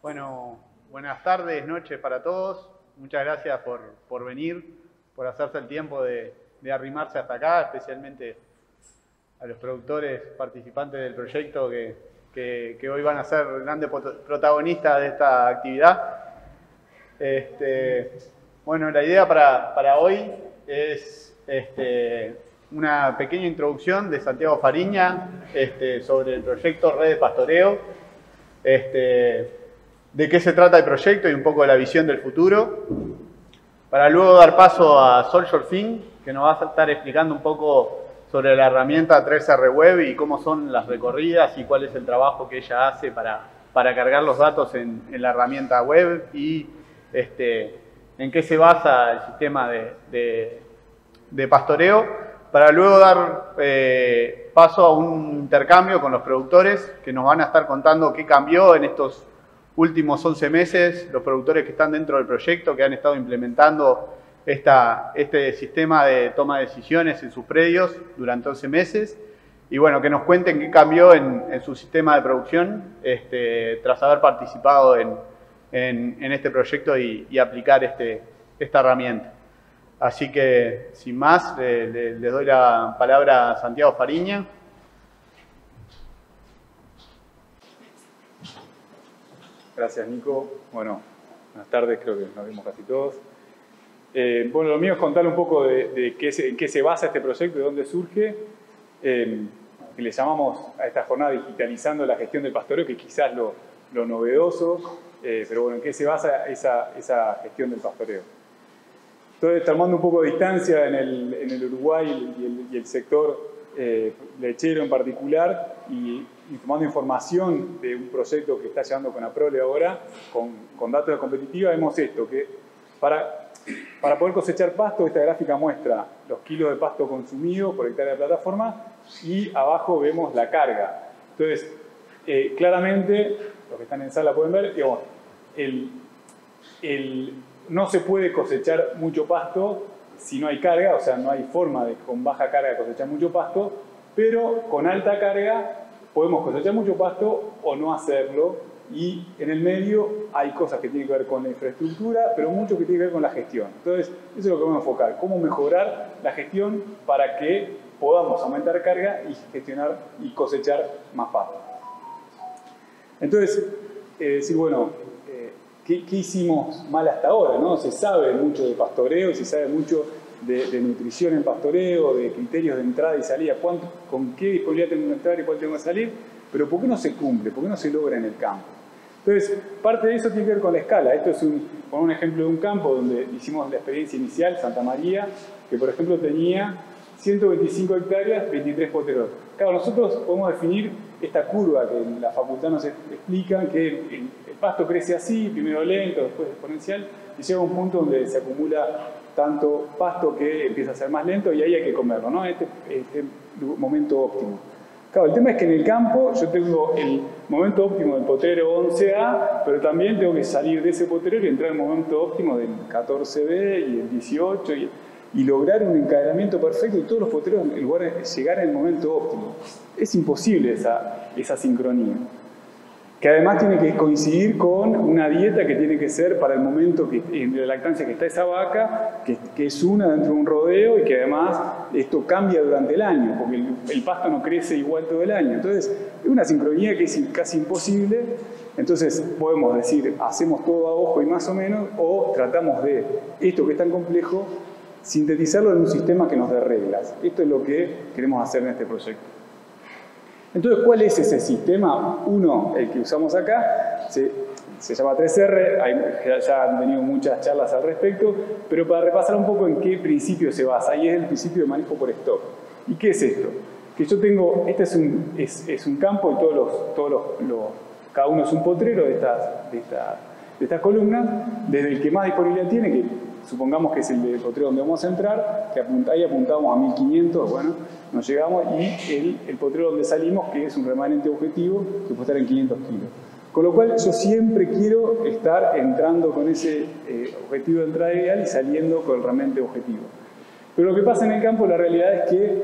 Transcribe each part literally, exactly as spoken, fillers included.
Bueno, buenas tardes, noches para todos. Muchas gracias por, por venir, por hacerse el tiempo de, de arrimarse hasta acá, especialmente a los productores participantes del proyecto que, que, que hoy van a ser grandes protagonistas de esta actividad. Este, bueno, la idea para, para hoy es este, una pequeña introducción de Santiago Fariña este, sobre el proyecto Red de Pastoreo, este, de qué se trata el proyecto y un poco de la visión del futuro, para luego dar paso a Sol Yorfín, que nos va a estar explicando un poco sobre la herramienta tres erre Web y cómo son las recorridas y cuál es el trabajo que ella hace para, para cargar los datos en, en la herramienta web y este, en qué se basa el sistema de, de, de pastoreo, para luego dar eh, paso a un intercambio con los productores que nos van a estar contando qué cambió en estos últimos once meses, los productores que están dentro del proyecto, que han estado implementando esta, este sistema de toma de decisiones en sus predios durante once meses. Y bueno, que nos cuenten qué cambió en, en su sistema de producción este, tras haber participado en, en, en este proyecto y, y aplicar este, esta herramienta. Así que, sin más, le, le, les doy la palabra a Santiago Fariña. Gracias, Nico. Bueno, buenas tardes, creo que nos vimos casi todos. Eh, bueno, lo mío es contarle un poco de, de qué se, en qué se basa este proyecto, de dónde surge, eh, que le llamamos a esta jornada digitalizando la gestión del pastoreo, que quizás lo, lo novedoso, eh, pero bueno, en qué se basa esa, esa gestión del pastoreo. Entonces, tomando un poco de distancia en el, en el Uruguay y el, y el sector eh, lechero en particular, y, y tomando información de un proyecto que está llevando con APROLE ahora, con, con datos de competitiva, vemos esto, que para, para poder cosechar pasto, esta gráfica muestra los kilos de pasto consumidos por hectárea de plataforma y abajo vemos la carga. Entonces, eh, claramente, los que están en sala pueden ver, digamos, el, el, no se puede cosechar mucho pasto si no hay carga, o sea, no hay forma de con baja carga cosechar mucho pasto, pero con alta carga podemos cosechar mucho pasto o no hacerlo, y en el medio hay cosas que tienen que ver con la infraestructura, pero mucho que tiene que ver con la gestión. Entonces, eso es lo que vamos a enfocar, cómo mejorar la gestión para que podamos aumentar carga y gestionar y cosechar más pasto. Entonces, eh, decir, bueno, eh, ¿qué, ¿qué hicimos mal hasta ahora? ¿No? Se sabe mucho de pastoreo, se sabe mucho de, de nutrición en pastoreo, de criterios de entrada y salida, cuánto, con qué disponibilidad tengo que entrar y cuál tengo que salir, pero ¿por qué no se cumple? ¿Por qué no se logra en el campo? Entonces, parte de eso tiene que ver con la escala. Esto es un, con un ejemplo de un campo donde hicimos la experiencia inicial, Santa María, que por ejemplo tenía ciento veinticinco hectáreas, veintitrés poteros. Claro, nosotros podemos definir esta curva que en la facultad nos explican que el, el, el pasto crece así, primero lento, después exponencial, y llega a un punto donde se acumula tanto pasto que empieza a ser más lento y ahí hay que comerlo, ¿no? Este, este momento óptimo. Claro, el tema es que en el campo yo tengo el momento óptimo del potrero once A, pero también tengo que salir de ese potrero y entrar en el momento óptimo del catorce B y el dieciocho y, y lograr un encadenamiento perfecto y todos los potreros en lugar de llegar en el momento óptimo. Es imposible esa, esa sincronía. Que además tiene que coincidir con una dieta que tiene que ser para el momento que, en la lactancia que está esa vaca, que, que es una dentro de un rodeo y que además esto cambia durante el año, porque el, el pasto no crece igual todo el año. Entonces, es una sincronía que es casi imposible. Entonces, podemos decir, hacemos todo a ojo y más o menos, o tratamos de esto que es tan complejo, sintetizarlo en un sistema que nos dé reglas. Esto es lo que queremos hacer en este proyecto. Entonces, ¿cuál es ese sistema? Uno, el que usamos acá, se, se llama tres erre, hay, ya han tenido muchas charlas al respecto, pero para repasar un poco en qué principio se basa, ahí es el principio de manejo por stock. ¿Y qué es esto? Que yo tengo, este es un, es, es un campo y todos los, todos los, los, cada uno es un potrero de estas, de, esta, de estas columnas, desde el que más disponibilidad tiene, que supongamos que es el del potrero donde vamos a entrar, que apunta, ahí apuntamos a mil quinientos, bueno, nos llegamos, y el, el potrero donde salimos, que es un remanente objetivo, que puede estar en quinientos kilos. Con lo cual yo siempre quiero estar entrando con ese eh, objetivo de entrada ideal y saliendo con el remanente objetivo. Pero lo que pasa en el campo, la realidad es que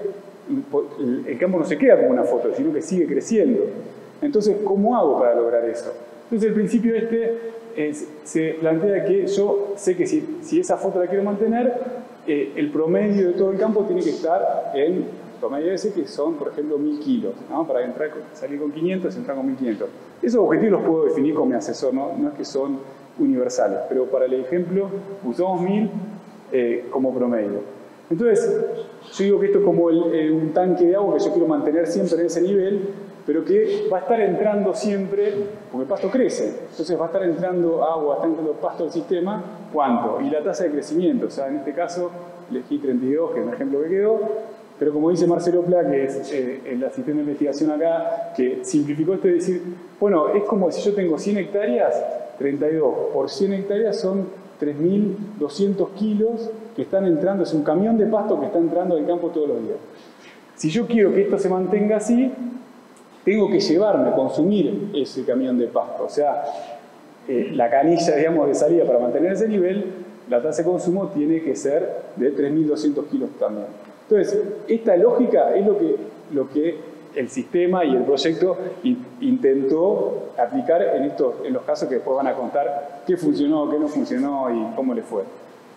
el, el campo no se queda como una foto, sino que sigue creciendo. Entonces, ¿cómo hago para lograr eso? Entonces el principio este eh, se plantea que yo sé que si, si esa foto la quiero mantener, eh, el promedio de todo el campo tiene que estar en el promedio ese, que son, por ejemplo, mil kilos, ¿no? Para entrar, salir con quinientos, entrar con mil quinientos. Esos objetivos los puedo definir con mi asesor, ¿no? No es que son universales, pero para el ejemplo usamos mil eh, como promedio. Entonces, yo digo que esto es como el, el, un tanque de agua que yo quiero mantener siempre en ese nivel, pero que va a estar entrando siempre, porque el pasto crece, entonces va a estar entrando agua, está entrando pasto al sistema, ¿cuánto? Y la tasa de crecimiento, o sea, en este caso elegí treinta y dos, que es el ejemplo que quedó, pero como dice Marcelo Pla, que es eh, el asistente de investigación acá, que simplificó esto de decir, bueno, es como si yo tengo cien hectáreas, treinta y dos por cien hectáreas son tres mil doscientos kilos que están entrando, es un camión de pasto que está entrando al campo todos los días. Si yo quiero que esto se mantenga así, tengo que llevarme a consumir ese camión de pasto. O sea, eh, la canilla, digamos, de salida para mantener ese nivel, la tasa de consumo tiene que ser de tres mil doscientos kilos también. Entonces, esta lógica es lo que, lo que el sistema y el proyecto in, intentó aplicar en, estos, en los casos que después van a contar qué funcionó, qué no funcionó y cómo le fue.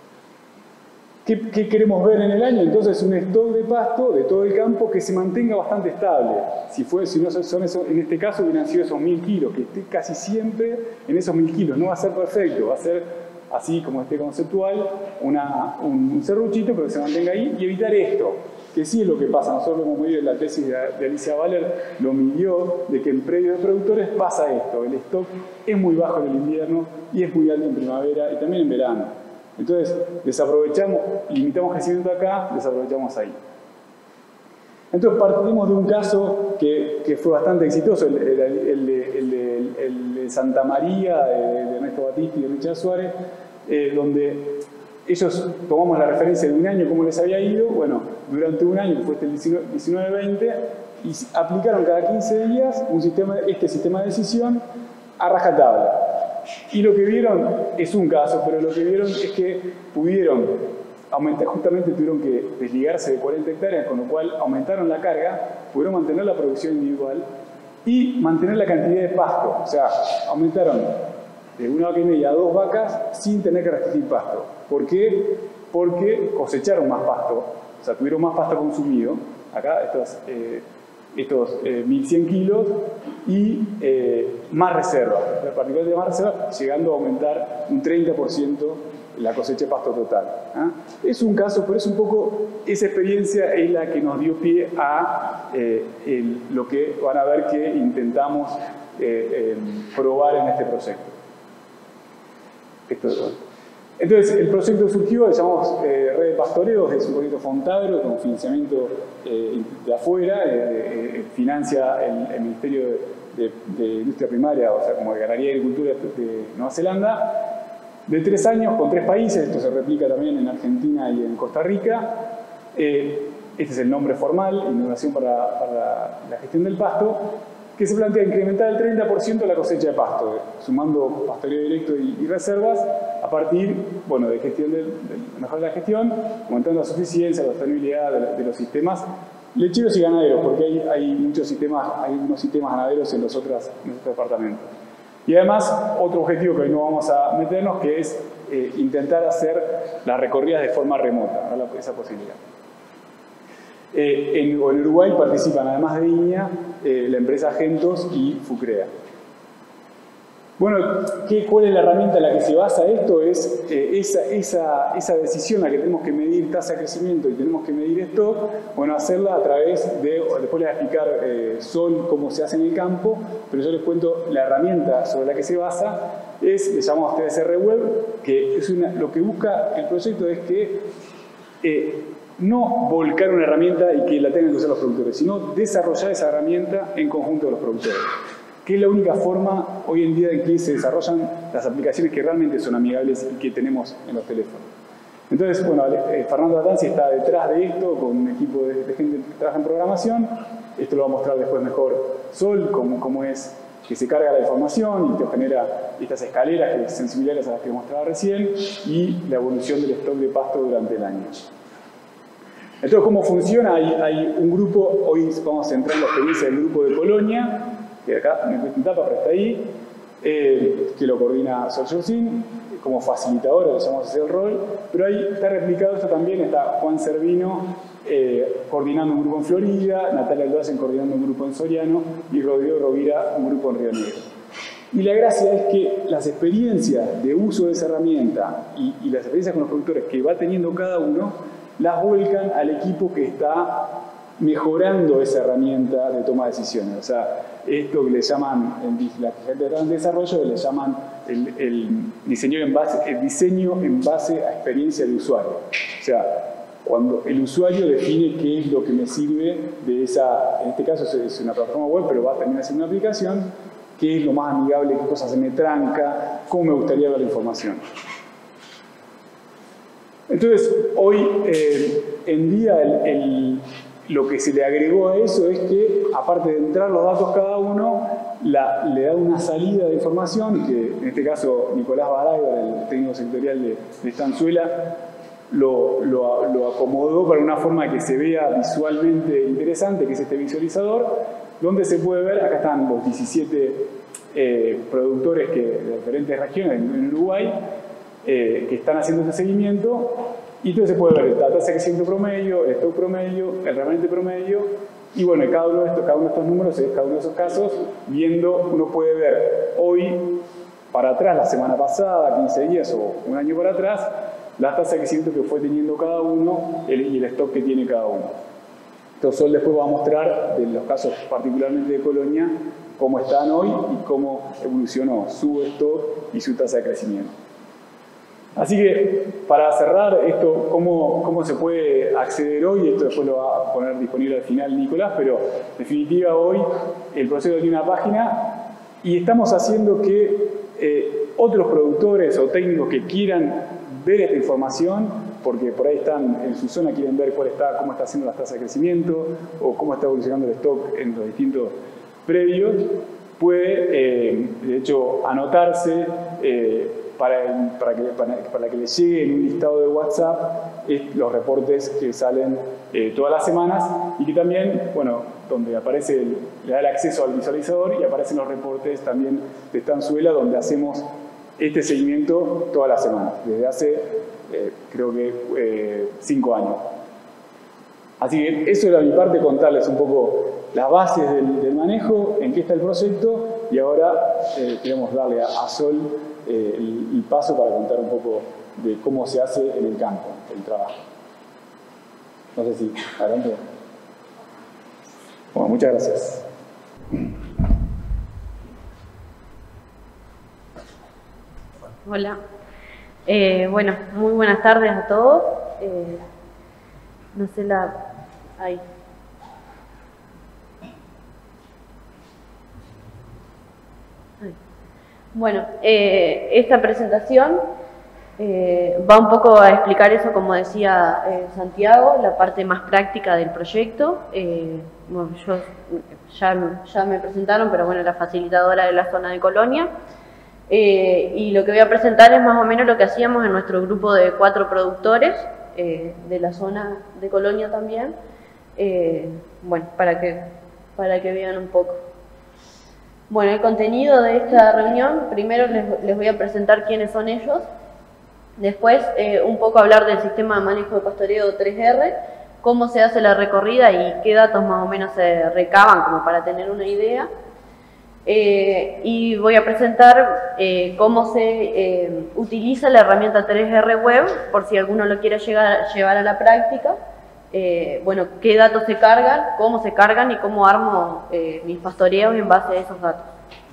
¿Qué, ¿Qué queremos ver en el año? Entonces, un stock de pasto de todo el campo que se mantenga bastante estable. Si, fue, si no son esos, en este caso hubieran sido esos mil kilos, que esté casi siempre en esos mil kilos. No va a ser perfecto, va a ser así como este conceptual, una, un, un serruchito, pero que se mantenga ahí, y evitar esto, que sí es lo que pasa. Nosotros lo hemos medido en la tesis de, de Alicia Baller, lo midió, de que en predios de productores pasa esto. El stock es muy bajo en el invierno y es muy alto en primavera y también en verano. Entonces, desaprovechamos, limitamos crecimiento acá, desaprovechamos ahí. Entonces, partimos de un caso que, que fue bastante exitoso, el, el, el, el, el, el de Santa María, de, de Ernesto Battisti y de Richard Suárez, eh, donde ellos tomamos la referencia de un año, cómo les había ido. Bueno, durante un año, que fue este diecinueve veinte, y aplicaron cada quince días un sistema, este sistema de decisión a rajatabla. Y lo que vieron es un caso, pero lo que vieron es que pudieron aumentar, justamente tuvieron que desligarse de cuarenta hectáreas, con lo cual aumentaron la carga, pudieron mantener la producción individual y mantener la cantidad de pasto. O sea, aumentaron de una vaca y media a dos vacas sin tener que restringir pasto. ¿Por qué? Porque cosecharon más pasto, o sea, tuvieron más pasto consumido. Acá estos, eh, estos eh, mil cien kilos y eh, más reserva, particularmente más reserva, llegando a aumentar un treinta por ciento la cosecha de pasto total. ¿eh? Es un caso, pero es un poco, esa experiencia es la que nos dio pie a eh, el, lo que van a ver que intentamos eh, eh, probar en este proyecto. Esto es bueno. Entonces, el proyecto surgió, le llamamos eh, Red de Pastoreos, es un proyecto Fontagro con financiamiento eh, de afuera, eh, eh, financia el, el Ministerio de, de, de Industria Primaria, o sea, como de Ganadería y Agricultura de Nueva Zelanda, de tres años con tres países. Esto se replica también en Argentina y en Costa Rica. Eh, este es el nombre formal, Innovación para, para la Gestión del Pasto, que se plantea incrementar el treinta por ciento la cosecha de pasto, sumando pastoreo directo y, y reservas, a partir, bueno, de gestión del, del mejorar la gestión, aumentando la suficiencia, la sostenibilidad de, de los sistemas lecheros y ganaderos, porque hay, hay muchos sistemas, hay unos sistemas ganaderos en los otros, en los otros departamentos. Y además, otro objetivo que hoy no vamos a meternos, que es eh, intentar hacer las recorridas de forma remota, ¿no? Esa posibilidad. Eh, en, en Uruguay participan, además de INIA, eh, la empresa Gentos y Fucrea. Bueno, ¿qué, ¿cuál es la herramienta en la que se basa esto? Es eh, esa, esa, esa decisión a la que tenemos que medir tasa de crecimiento y tenemos que medir esto, bueno, hacerla a través de, después les voy a explicar eh, Sol cómo se hace en el campo, pero yo les cuento la herramienta sobre la que se basa, es, le llamamos T S R Web, que es una, lo que busca el proyecto es que eh, no volcar una herramienta y que la tengan que usar los productores, sino desarrollar esa herramienta en conjunto de los productores, que es la única forma hoy en día en que se desarrollan las aplicaciones que realmente son amigables y que tenemos en los teléfonos. Entonces, bueno, eh, Fernando Atanzi está detrás de esto con un equipo de, de gente que trabaja en programación. Esto lo va a mostrar después mejor Sol, cómo, cómo es que se carga la información y te genera estas escaleras que son similares a las que mostraba recién, y la evolución del stock de pasto durante el año. Entonces, ¿cómo funciona? Hay, hay un grupo, hoy vamos a entrar en la experiencia del grupo de Colonia, que acá me cuesta en tapa, pero está ahí, eh, que lo coordina Sol Yurcin, como facilitadora, le llamamos así el rol, pero ahí está replicado esto también, está Juan Servino eh, coordinando un grupo en Florida, Natalia Aldoacen coordinando un grupo en Soriano y Rodrigo Rovira un grupo en Río Negro. Y la gracia es que las experiencias de uso de esa herramienta y, y las experiencias con los productores que va teniendo cada uno, las vuelcan al equipo que está mejorando esa herramienta de toma de decisiones. O sea, esto que le llaman, en la gente de desarrollo, le llaman el, el, diseño en base, el diseño en base a experiencia de usuario. O sea, cuando el usuario define qué es lo que me sirve de esa, en este caso es una plataforma web, pero va a terminar siendo una aplicación, qué es lo más amigable, qué cosas se me tranca, cómo me gustaría ver la información. Entonces, hoy eh, en día el, el, lo que se le agregó a eso es que, aparte de entrar los datos cada uno, la, le da una salida de información, que en este caso Nicolás Baraiba, el técnico sectorial de, de Estanzuela, lo, lo, lo acomodó para una forma que se vea visualmente interesante, que es este visualizador, donde se puede ver, acá están los diecisiete eh, productores que, de diferentes regiones en Uruguay, eh, que están haciendo este seguimiento, y entonces se puede ver el data de crecimiento promedio, el stock promedio, el remanente promedio, y bueno, cada uno de estos, cada uno de estos números, cada uno de esos casos, viendo, uno puede ver hoy, para atrás, la semana pasada, quince días o un año para atrás, la tasa de crecimiento que fue teniendo cada uno el, y el stock que tiene cada uno. Entonces, Sol después va a mostrar, de los casos particularmente de Colonia, cómo están hoy y cómo evolucionó su stock y su tasa de crecimiento. Así que, para cerrar esto, cómo, cómo se puede acceder hoy, esto después lo va a poner disponible al final Nicolás, pero en definitiva hoy el proceso tiene una página y estamos haciendo que eh, otros productores o técnicos que quieran ver esta información, porque por ahí están en su zona, quieren ver cuál está, cómo está haciendo las tasas de crecimiento o cómo está evolucionando el stock en los distintos predios, puede eh, de hecho anotarse eh, para, para, que, para, para que le llegue en un listado de WhatsApp eh, los reportes que salen eh, todas las semanas y que también, bueno, donde aparece, el, le da el acceso al visualizador y aparecen los reportes también de Estanzuela, donde hacemos este seguimiento todas las semanas, desde hace eh, creo que eh, cinco años. Así que eso era mi parte, contarles un poco las bases del, del manejo, en qué está el proyecto y ahora eh, queremos darle a, a Sol eh, el, el paso para contar un poco de cómo se hace en el campo, el trabajo. No sé si, adelante. Bueno, muchas gracias. Hola. Eh, bueno, muy buenas tardes a todos. Eh, no sé la... Ahí. Ahí. Bueno, eh, esta presentación eh, va un poco a explicar eso, como decía eh, Santiago, la parte más práctica del proyecto. Eh, bueno, yo ya, ya me presentaron, pero bueno, la facilitadora de la zona de Colonia. Eh, y lo que voy a presentar es más o menos lo que hacíamos en nuestro grupo de cuatro productores eh, de la zona de Colonia también, eh, bueno, para que, para que vean un poco. Bueno, el contenido de esta reunión, primero les, les voy a presentar quiénes son ellos, después eh, un poco hablar del sistema de manejo de pastoreo tres R, cómo se hace la recorrida y qué datos más o menos se recaban como para tener una idea. Eh, y voy a presentar eh, cómo se eh, utiliza la herramienta tres R Web, por si alguno lo quiere llegar, llevar a la práctica. Eh, bueno, qué datos se cargan, cómo se cargan y cómo armo eh, mis pastoreos en base a esos datos.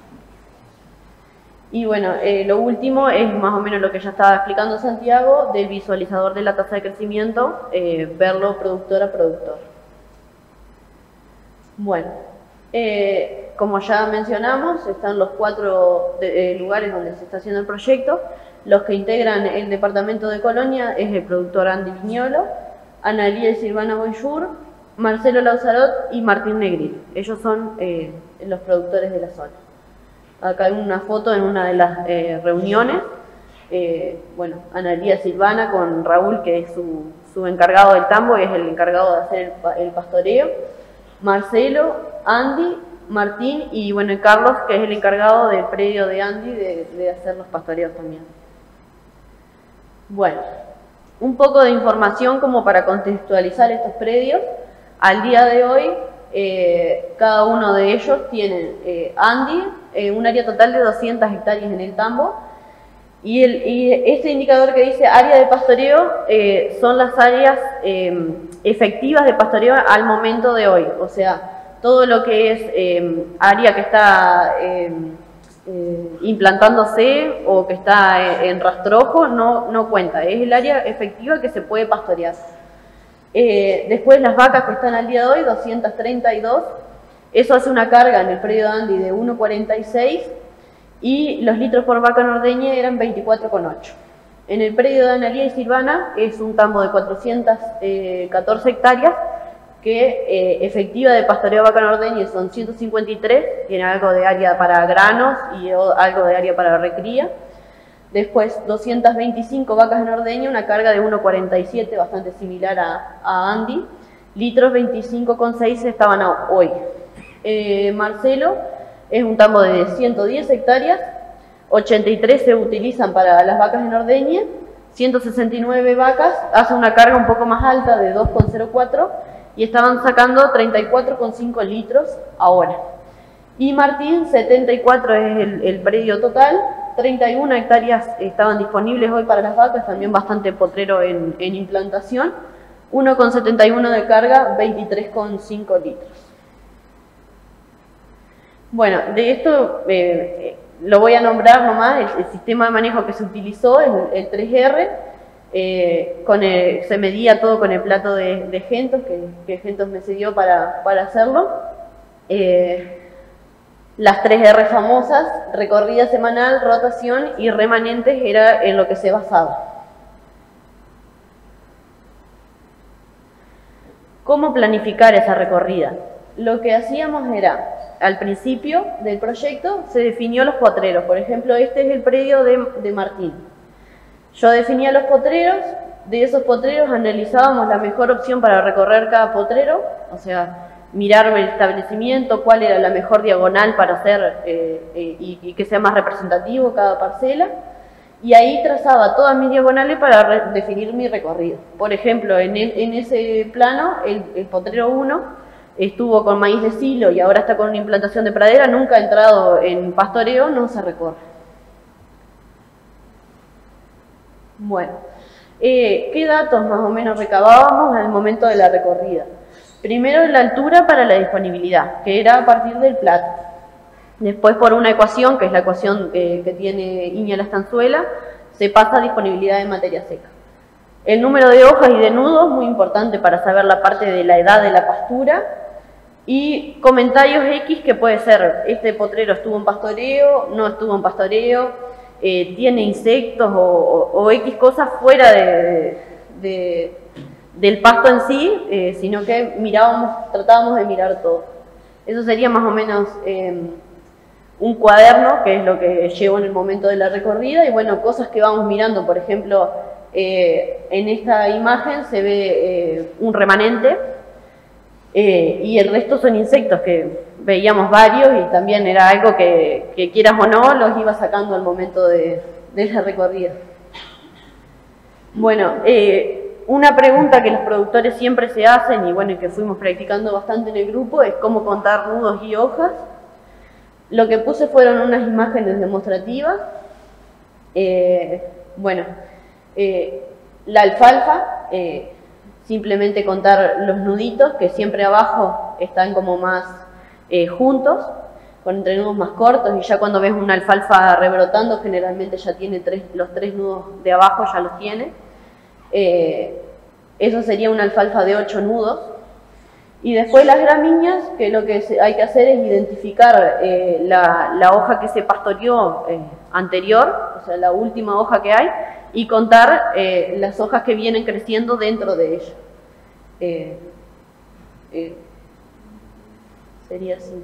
Y bueno, eh, lo último es más o menos lo que ya estaba explicando Santiago del visualizador de la tasa de crecimiento, eh, verlo productor a productor. Bueno. Eh, como ya mencionamos, están los cuatro de, eh, lugares donde se está haciendo el proyecto. Los que integran el departamento de Colonia es el productor Andy Viñolo, Analía y Silvana Bonjour, Marcelo Lauzarot y Martín Negril. Ellos son eh, los productores de la zona. Acá hay una foto en una de las eh, reuniones. Eh, bueno, Analía Silvana con Raúl, que es su, su encargado del tambo y es el encargado de hacer el, el pastoreo. Marcelo, Andy Martín y bueno, y Carlos, que es el encargado del predio de Andy de, de hacer los pastoreos también. Bueno, un poco de información como para contextualizar estos predios. Al día de hoy, eh, cada uno de ellos tiene eh, Andy, eh, un área total de doscientas hectáreas en el tambo, y, el, y este indicador que dice área de pastoreo eh, son las áreas eh, efectivas de pastoreo al momento de hoy, o sea, todo lo que es eh, área que está eh, eh, implantándose o que está en rastrojo no, no cuenta, es el área efectiva que se puede pastorear. Eh, después las vacas que están al día de hoy, doscientas treinta y dos, eso hace una carga en el predio de Andy de uno coma cuarenta y seis y los litros por vaca nordeña eran veinticuatro coma ocho. En el predio de Analía y Silvana es un tambo de cuatrocientas catorce hectáreas que eh, efectiva de pastoreo vaca nordeña son ciento cincuenta y tres, tiene algo de área para granos y o, algo de área para recría. Después doscientas veinticinco vacas en ordeña, una carga de uno coma cuarenta y siete, bastante similar a, a Andy. Litros veinticinco coma seis estaban a, hoy. Eh, Marcelo es un tambo de ciento diez hectáreas, ochenta y tres se utilizan para las vacas en ordeña, ciento sesenta y nueve vacas, hace una carga un poco más alta de dos coma cero cuatro y estaban sacando treinta y cuatro coma cinco litros ahora. Y Martín, setenta y cuatro es el, el predio total, treinta y una hectáreas estaban disponibles hoy para las vacas, también bastante potrero en, en implantación, uno coma setenta y uno de carga, veintitrés coma cinco litros. Bueno, de esto eh, lo voy a nombrar nomás, el, el sistema de manejo que se utilizó es el, el tres R, eh, con el, se medía todo con el plato de, de Gentos, que, que Gentos me cedió para, para hacerlo. Eh, las tres R famosas, recorrida semanal, rotación y remanentes, era en lo que se basaba. ¿Cómo planificar esa recorrida? Lo que hacíamos era, al principio del proyecto se definió los potreros. Por ejemplo, este es el predio de, de Martín. Yo definía los potreros, de esos potreros analizábamos la mejor opción para recorrer cada potrero, o sea, mirar el establecimiento, cuál era la mejor diagonal para hacer eh, eh, y, y que sea más representativo cada parcela, y ahí trazaba todas mis diagonales para definir mi recorrido. Por ejemplo, en, el, en ese plano, el, el potrero uno estuvo con maíz de silo y ahora está con una implantación de pradera, nunca ha entrado en pastoreo, no se recorre. Bueno, eh, ¿qué datos más o menos recabábamos al momento de la recorrida? Primero la altura para la disponibilidad, que era a partir del plato. Después por una ecuación, que es la ecuación que, que tiene Iña La Estanzuela, se pasa a disponibilidad de materia seca. El número de hojas y de nudos, muy importante para saber la parte de la edad de la pastura. Y comentarios X que puede ser, este potrero estuvo en pastoreo, no estuvo en pastoreo, eh, tiene insectos o, o, o X cosas fuera de, de, del pasto en sí, eh, sino que mirábamos, tratábamos de mirar todo. Eso sería más o menos eh, un cuaderno, que es lo que llevo en el momento de la recorrida, y bueno, cosas que vamos mirando, por ejemplo, eh, en esta imagen se ve eh, un remanente, Eh, y el resto son insectos que veíamos varios y también era algo que, que quieras o no, los iba sacando al momento de, de la recorrida. Bueno, eh, una pregunta que los productores siempre se hacen y bueno, y que fuimos practicando bastante en el grupo es cómo contar nudos y hojas. Lo que puse fueron unas imágenes demostrativas. Eh, bueno, eh, la alfalfa, eh, simplemente contar los nuditos, que siempre abajo están como más eh, juntos, con entrenudos más cortos, y ya cuando ves una alfalfa rebrotando, generalmente ya tiene tres, los tres nudos de abajo, ya los tiene. Eh, eso sería una alfalfa de ocho nudos. Y después las gramíneas, que lo que hay que hacer es identificar eh, la, la hoja que se pastoreó eh, anterior, o sea, la última hoja que hay, y contar eh, las hojas que vienen creciendo dentro de ella. Eh, eh, sería así.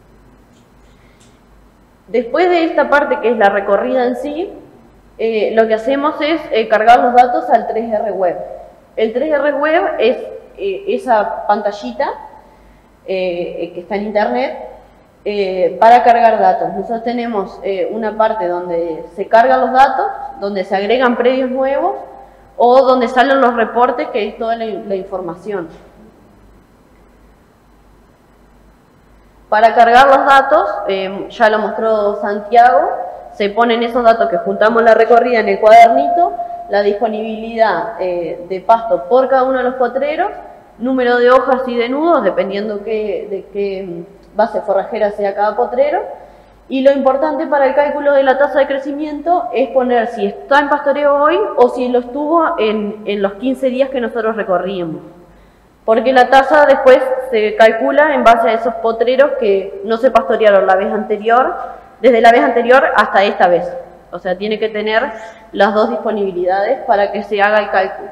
Después de esta parte que es la recorrida en sí, eh, lo que hacemos es eh, cargar los datos al tres R Web. El tres R Web es eh, esa pantallita eh, que está en internet, eh, para cargar datos. Nosotros tenemos eh, una parte donde se cargan los datos, donde se agregan predios nuevos o donde salen los reportes, que es toda la, la información. Para cargar los datos, eh, ya lo mostró Santiago, se ponen esos datos que juntamos la recorrida en el cuadernito, la disponibilidad eh, de pasto por cada uno de los potreros, número de hojas y de nudos, dependiendo qué, de qué base forrajera sea cada potrero. Y lo importante para el cálculo de la tasa de crecimiento es poner si está en pastoreo hoy o si lo estuvo en, en los quince días que nosotros recorrimos. Porque la tasa después se calcula en base a esos potreros que no se pastorearon la vez anterior, desde la vez anterior hasta esta vez. O sea, tiene que tener las dos disponibilidades para que se haga el cálculo.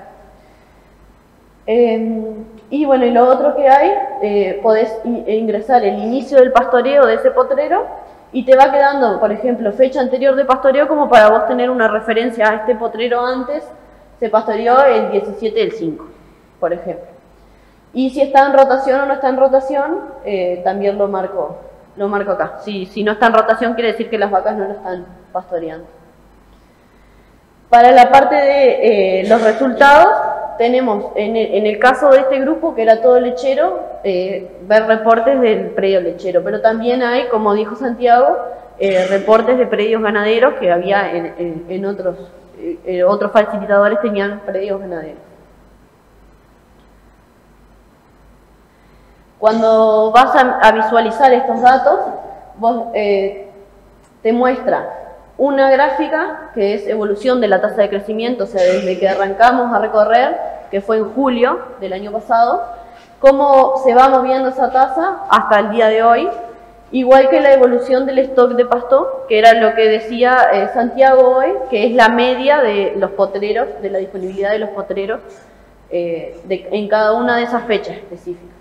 Eh, y bueno, y lo otro que hay, eh, podés ingresar el inicio del pastoreo de ese potrero y te va quedando, por ejemplo, fecha anterior de pastoreo como para vos tener una referencia a este potrero antes, se pastoreó el diecisiete del cinco, por ejemplo. Y si está en rotación o no está en rotación, eh, también lo marco, lo marco acá. Si, si no está en rotación quiere decir que las vacas no lo están pastoreando. Para la parte de eh, los resultados, tenemos en el, en el caso de este grupo, que era todo lechero, eh, ver reportes del predio lechero, pero también hay, como dijo Santiago, eh, reportes de predios ganaderos que había en, en, en otros, eh, otros facilitadores tenían predios ganaderos. Cuando vas a, a visualizar estos datos, vos, eh, te muestra una gráfica que es evolución de la tasa de crecimiento, o sea, desde que arrancamos a recorrer, que fue en julio del año pasado, cómo se va moviendo esa tasa hasta el día de hoy, igual que la evolución del stock de pasto, que era lo que decía eh, Santiago hoy, que es la media de los potreros, de la disponibilidad de los potreros eh, de, en cada una de esas fechas específicas.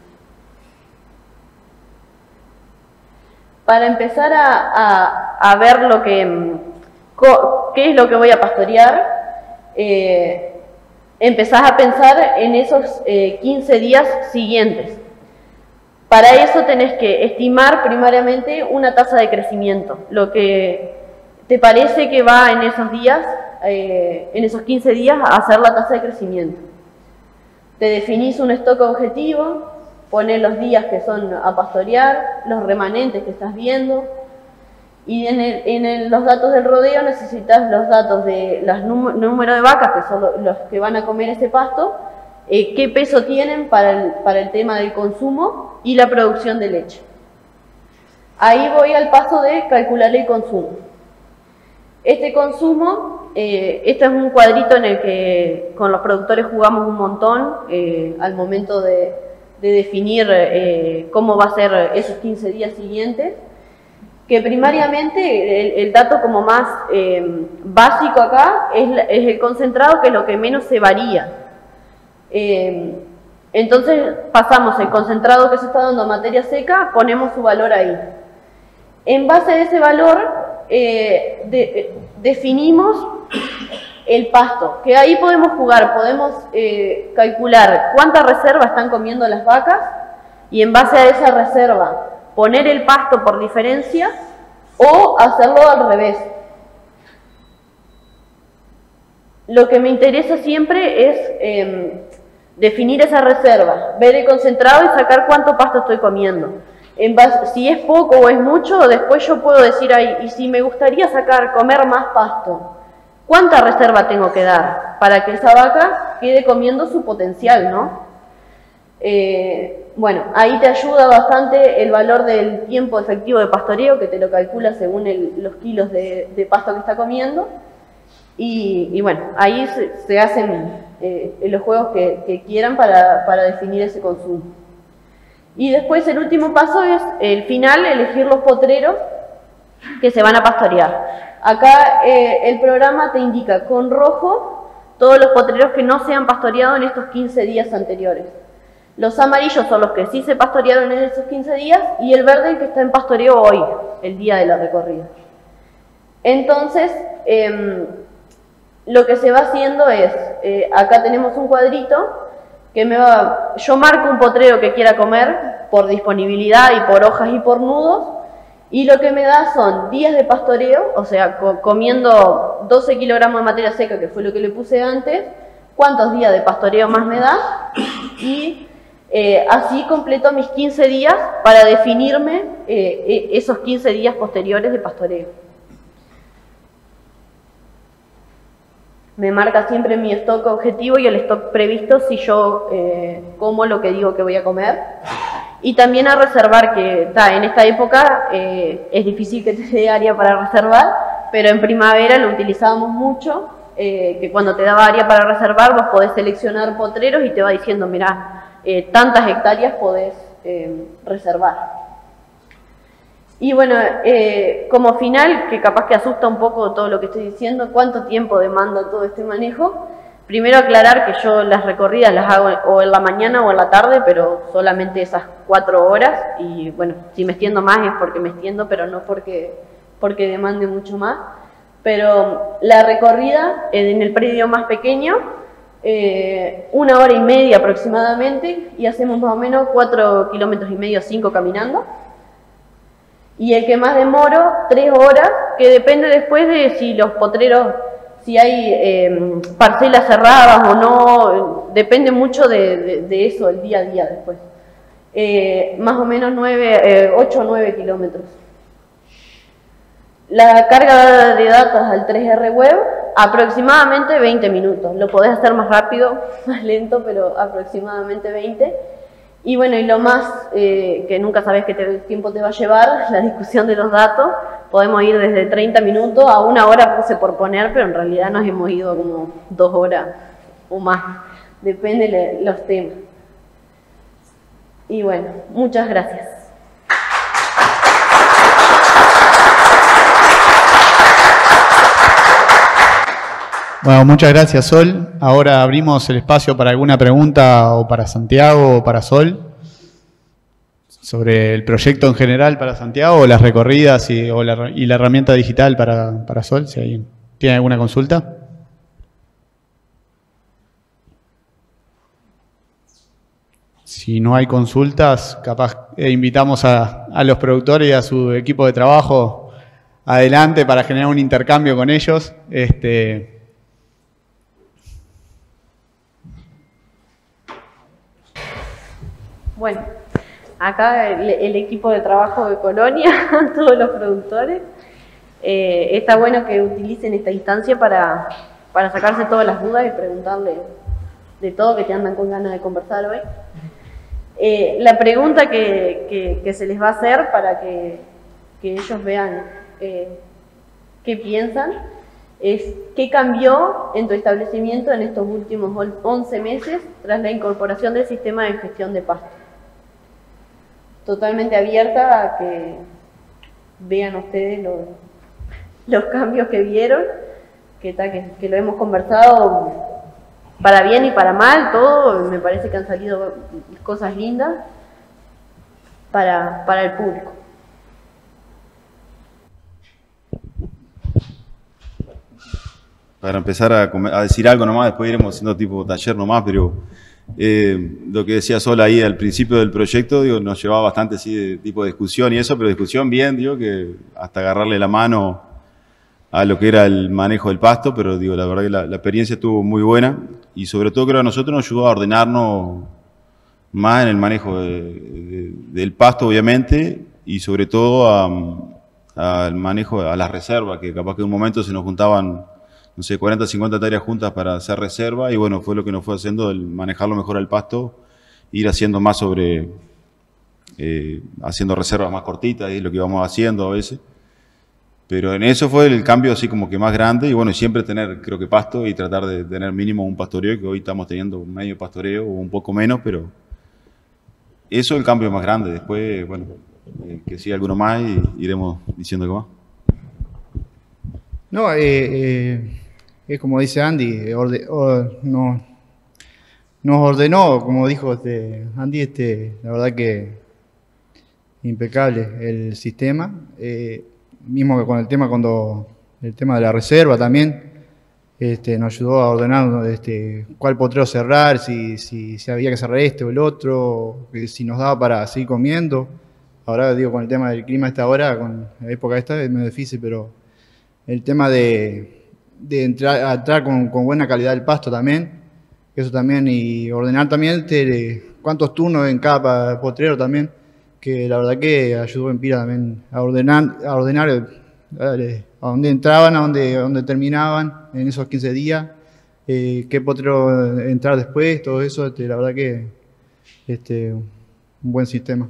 Para empezar a, a, a ver lo que, qué es lo que voy a pastorear, eh, empezás a pensar en esos eh, quince días siguientes. Para eso tenés que estimar primariamente una tasa de crecimiento, lo que te parece que va en esos días, eh, en esos quince días a hacer la tasa de crecimiento. Te definís un stock objetivo, poner los días que son a pastorear, los remanentes que estás viendo, y en, el, en el, los datos del rodeo necesitas los datos de los número de vacas, que son los, los que van a comer ese pasto, eh, qué peso tienen para el, para el tema del consumo y la producción de leche. Ahí voy al paso de calcular el consumo. Este consumo, eh, este es un cuadrito en el que con los productores jugamos un montón eh, al momento de de definir eh, cómo va a ser esos quince días siguientes, que primariamente el, el dato como más eh, básico acá es, es el concentrado, que es lo que menos se varía. Eh, entonces pasamos el concentrado que se está dando a materia seca, ponemos su valor ahí. En base a ese valor eh, de, definimos el pasto, que ahí podemos jugar, podemos eh, calcular cuánta reserva están comiendo las vacas y en base a esa reserva poner el pasto por diferencia o hacerlo al revés. Lo que me interesa siempre es eh, definir esa reserva, ver el concentrado y sacar cuánto pasto estoy comiendo. En base, si es poco o es mucho, después yo puedo decir ahí, y si me gustaría sacar, comer más pasto, ¿cuánta reserva tengo que dar para que esa vaca quede comiendo su potencial, ¿no? Eh, bueno, ahí te ayuda bastante el valor del tiempo efectivo de pastoreo, que te lo calcula según el, los kilos de, de pasto que está comiendo. Y, y bueno, ahí se, se hacen eh, los juegos que, que quieran para, para definir ese consumo. Y después el último paso es, el final, elegir los potreros que se van a pastorear. Acá eh, el programa te indica con rojo todos los potreros que no se han pastoreado en estos quince días anteriores. Los amarillos son los que sí se pastorearon en esos quince días y el verde el que está en pastoreo hoy, el día de la recorrida. Entonces, eh, lo que se va haciendo es, eh, acá tenemos un cuadrito que me va, yo marco un potrero que quiera comer por disponibilidad y por hojas y por nudos, Y lo que me da son días de pastoreo, o sea, co comiendo doce kilogramos de materia seca, que fue lo que le puse antes, cuántos días de pastoreo más me da, y eh, así completo mis quince días para definirme eh, esos quince días posteriores de pastoreo. Me marca siempre mi stock objetivo y el stock previsto si yo eh, como lo que digo que voy a comer. Y también a reservar, que ta, en esta época eh, es difícil que te dé área para reservar, pero en primavera lo utilizábamos mucho, eh, que cuando te daba área para reservar vos podés seleccionar potreros y te va diciendo, mirá, eh, tantas hectáreas podés eh, reservar. Y bueno, eh, como final, que capaz que asusta un poco todo lo que estoy diciendo, ¿cuánto tiempo demanda todo este manejo? Primero aclarar que yo las recorridas las hago o en la mañana o en la tarde, pero solamente esas cuatro horas. Y bueno, si me extiendo más es porque me extiendo, pero no porque, porque demande mucho más. Pero la recorrida en el predio más pequeño, eh, una hora y media aproximadamente, y hacemos más o menos cuatro kilómetros y medio, cinco caminando. Y el que más demoro, tres horas, que depende después de si los potreros, si hay eh, parcelas cerradas o no, depende mucho de, de, de eso, el día a día después. Eh, más o menos ocho o nueve kilómetros. La carga de datos al tres erre web, aproximadamente veinte minutos. Lo podés hacer más rápido, más lento, pero aproximadamente veinte. Y bueno, y lo más eh, que nunca sabes qué te, tiempo te va a llevar, la discusión de los datos. Podemos ir desde treinta minutos a una hora, puse por poner, pero en realidad nos hemos ido como dos horas o más. Depende de los temas. Y bueno, muchas gracias. Bueno, muchas gracias, Sol. Ahora abrimos el espacio para alguna pregunta o para Santiago o para Sol sobre el proyecto en general para Santiago, o las recorridas y, o la, y la herramienta digital para, para Sol, si alguien tiene alguna consulta. Si no hay consultas, capaz eh, invitamos a, a los productores y a su equipo de trabajo adelante para generar un intercambio con ellos. Este, Bueno, acá el, el equipo de trabajo de Colonia, todos los productores, eh, está bueno que utilicen esta instancia para, para sacarse todas las dudas y preguntarle de todo, que te andan con ganas de conversar hoy. Eh, la pregunta que, que, que se les va a hacer para que, que ellos vean eh, qué piensan es qué cambió en tu establecimiento en estos últimos once meses tras la incorporación del sistema de gestión de pasto. Totalmente abierta a que vean ustedes los, los cambios que vieron, que, ta, que, que lo hemos conversado para bien y para mal, todo, me parece que han salido cosas lindas para, para el público. Para empezar a, a decir algo nomás, después iremos haciendo tipo taller nomás, pero eh, lo que decía Sol ahí al principio del proyecto, digo, nos llevaba bastante así de tipo de discusión y eso, pero discusión bien, digo, que hasta agarrarle la mano a lo que era el manejo del pasto, pero digo, la verdad que la, la experiencia estuvo muy buena y sobre todo creo que a nosotros nos ayudó a ordenarnos más en el manejo de, de, del pasto, obviamente, y sobre todo al manejo, a las reservas, que capaz que en un momento se nos juntaban, no sé, cuarenta, cincuenta tareas juntas para hacer reserva, y bueno, fue lo que nos fue haciendo el manejarlo mejor al pasto, ir haciendo más sobre, eh, haciendo reservas más cortitas, y es lo que íbamos haciendo a veces. Pero en eso fue el cambio así como que más grande, y bueno, siempre tener, creo que pasto, y tratar de tener mínimo un pastoreo, que hoy estamos teniendo un medio pastoreo, o un poco menos, pero eso es el cambio más grande. Después, bueno, eh, que siga alguno más y iremos diciendo algo más. No, eh, eh, es como dice Andy, orde, or, no, nos ordenó, como dijo este, Andy, este, la verdad que impecable el sistema. Eh, mismo que con el tema cuando el tema de la reserva también, este, nos ayudó a ordenar este, cuál potrero cerrar, si, si, si había que cerrar este o el otro, si nos daba para seguir comiendo. ahora digo, con el tema del clima esta hora, con la época esta, es medio difícil, pero el tema de, de entrar, entrar con, con buena calidad del pasto también, eso también, y ordenar también este, cuántos turnos en cada potrero también, que la verdad que ayudó en pila también a ordenar, a ordenar a dónde entraban, a dónde, a dónde terminaban en esos quince días, eh, qué potrero entrar después, todo eso, este, la verdad que este, un buen sistema.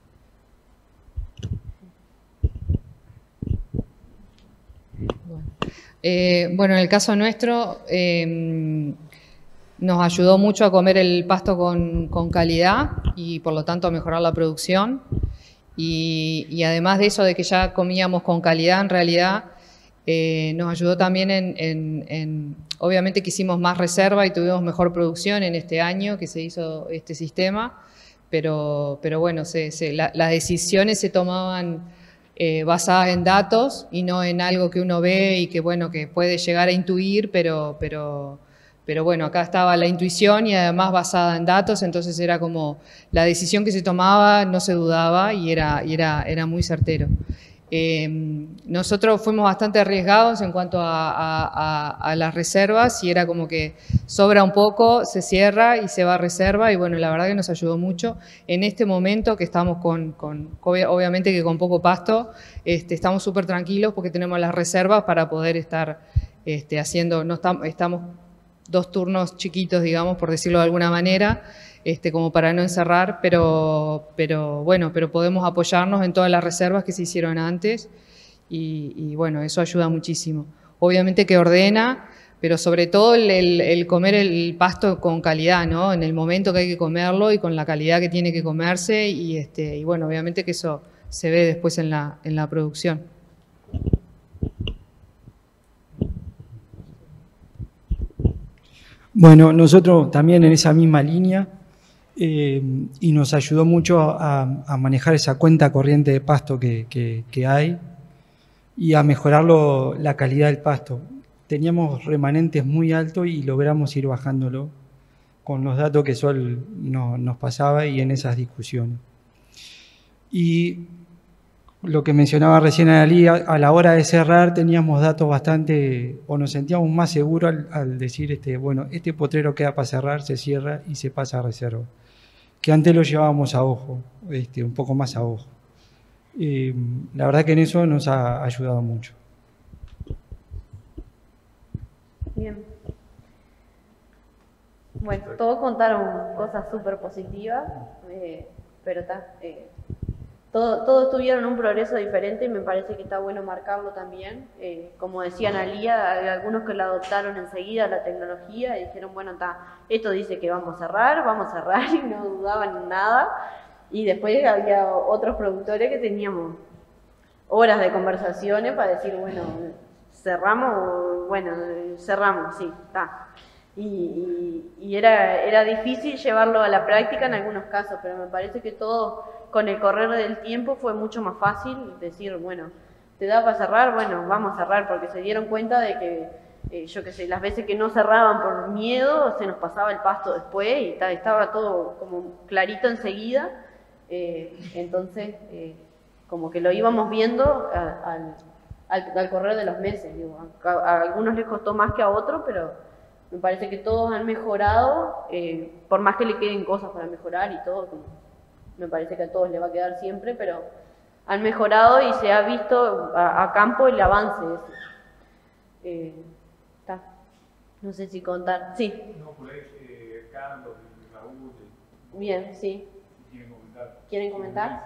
Eh, bueno, en el caso nuestro, eh, nos ayudó mucho a comer el pasto con, con calidad y por lo tanto a mejorar la producción. Y, y además de eso, de que ya comíamos con calidad, en realidad eh, nos ayudó también en, en, en, obviamente que hicimos más reserva y tuvimos mejor producción en este año que se hizo este sistema, pero, pero bueno, se, se, la, las decisiones se tomaban eh, basadas en datos y no en algo que uno ve y que bueno, que puede llegar a intuir, pero... pero Pero bueno, acá estaba la intuición y además basada en datos, entonces era como la decisión que se tomaba no se dudaba y era, y era, era muy certero. Eh, nosotros fuimos bastante arriesgados en cuanto a, a, a, a las reservas y era como que sobra un poco, se cierra y se va a reserva y bueno, la verdad que nos ayudó mucho. En este momento que estamos con, con obviamente que con poco pasto, este, estamos súper tranquilos porque tenemos las reservas para poder estar este, haciendo, no estamos, estamos dos turnos chiquitos, digamos, por decirlo de alguna manera, este, como para no encerrar, pero, pero bueno, pero podemos apoyarnos en todas las reservas que se hicieron antes y, y bueno, eso ayuda muchísimo. Obviamente que ordena, pero sobre todo el, el, el comer el pasto con calidad, ¿no? En el momento que hay que comerlo y con la calidad que tiene que comerse y, este, y bueno, obviamente que eso se ve después en la, en la producción. Bueno, nosotros también en esa misma línea eh, y nos ayudó mucho a, a manejar esa cuenta corriente de pasto que, que, que hay y a mejorarlo, la calidad del pasto. Teníamos remanentes muy altos y logramos ir bajándolo con los datos que Sol no, nos pasaba y en esas discusiones. Y lo que mencionaba recién Ali, a la hora de cerrar teníamos datos bastante, o nos sentíamos más seguros al, al decir, este, bueno, este potrero queda para cerrar, se cierra y se pasa a reserva. Que antes lo llevábamos a ojo, este, un poco más a ojo. Eh, la verdad que en eso nos ha ayudado mucho. Bien. Bueno, todos contaron cosas súper positivas, eh, pero está... Eh, Todo, todos tuvieron un progreso diferente y me parece que está bueno marcarlo también. Eh, como decía Analía, hay algunos que lo adoptaron enseguida la tecnología y dijeron, bueno, está, esto dice que vamos a cerrar, vamos a cerrar y no dudaban en nada. Y después había otros productores que teníamos horas de conversaciones para decir, bueno, cerramos, bueno, cerramos, sí, está. Y, y, y era, era difícil llevarlo a la práctica en algunos casos, pero me parece que todo... Con el correr del tiempo fue mucho más fácil decir, bueno, ¿te da para cerrar? Bueno, vamos a cerrar, porque se dieron cuenta de que, eh, yo qué sé, las veces que no cerraban por miedo, se nos pasaba el pasto después y estaba todo como clarito enseguida. Eh, entonces, eh, como que lo íbamos viendo a, al, al, al correr de los meses. Digo, a, a algunos les costó más que a otros, pero me parece que todos han mejorado, eh, por más que le queden cosas para mejorar y todo, como, me parece que a todos les va a quedar siempre, pero han mejorado y se ha visto a, a campo el avance de eso. Eh, está. No sé si contar. Sí. No, por ahí, eh, Carlos, Raúl. Bien, sí. ¿Quieren comentar? ¿Quieren comentar?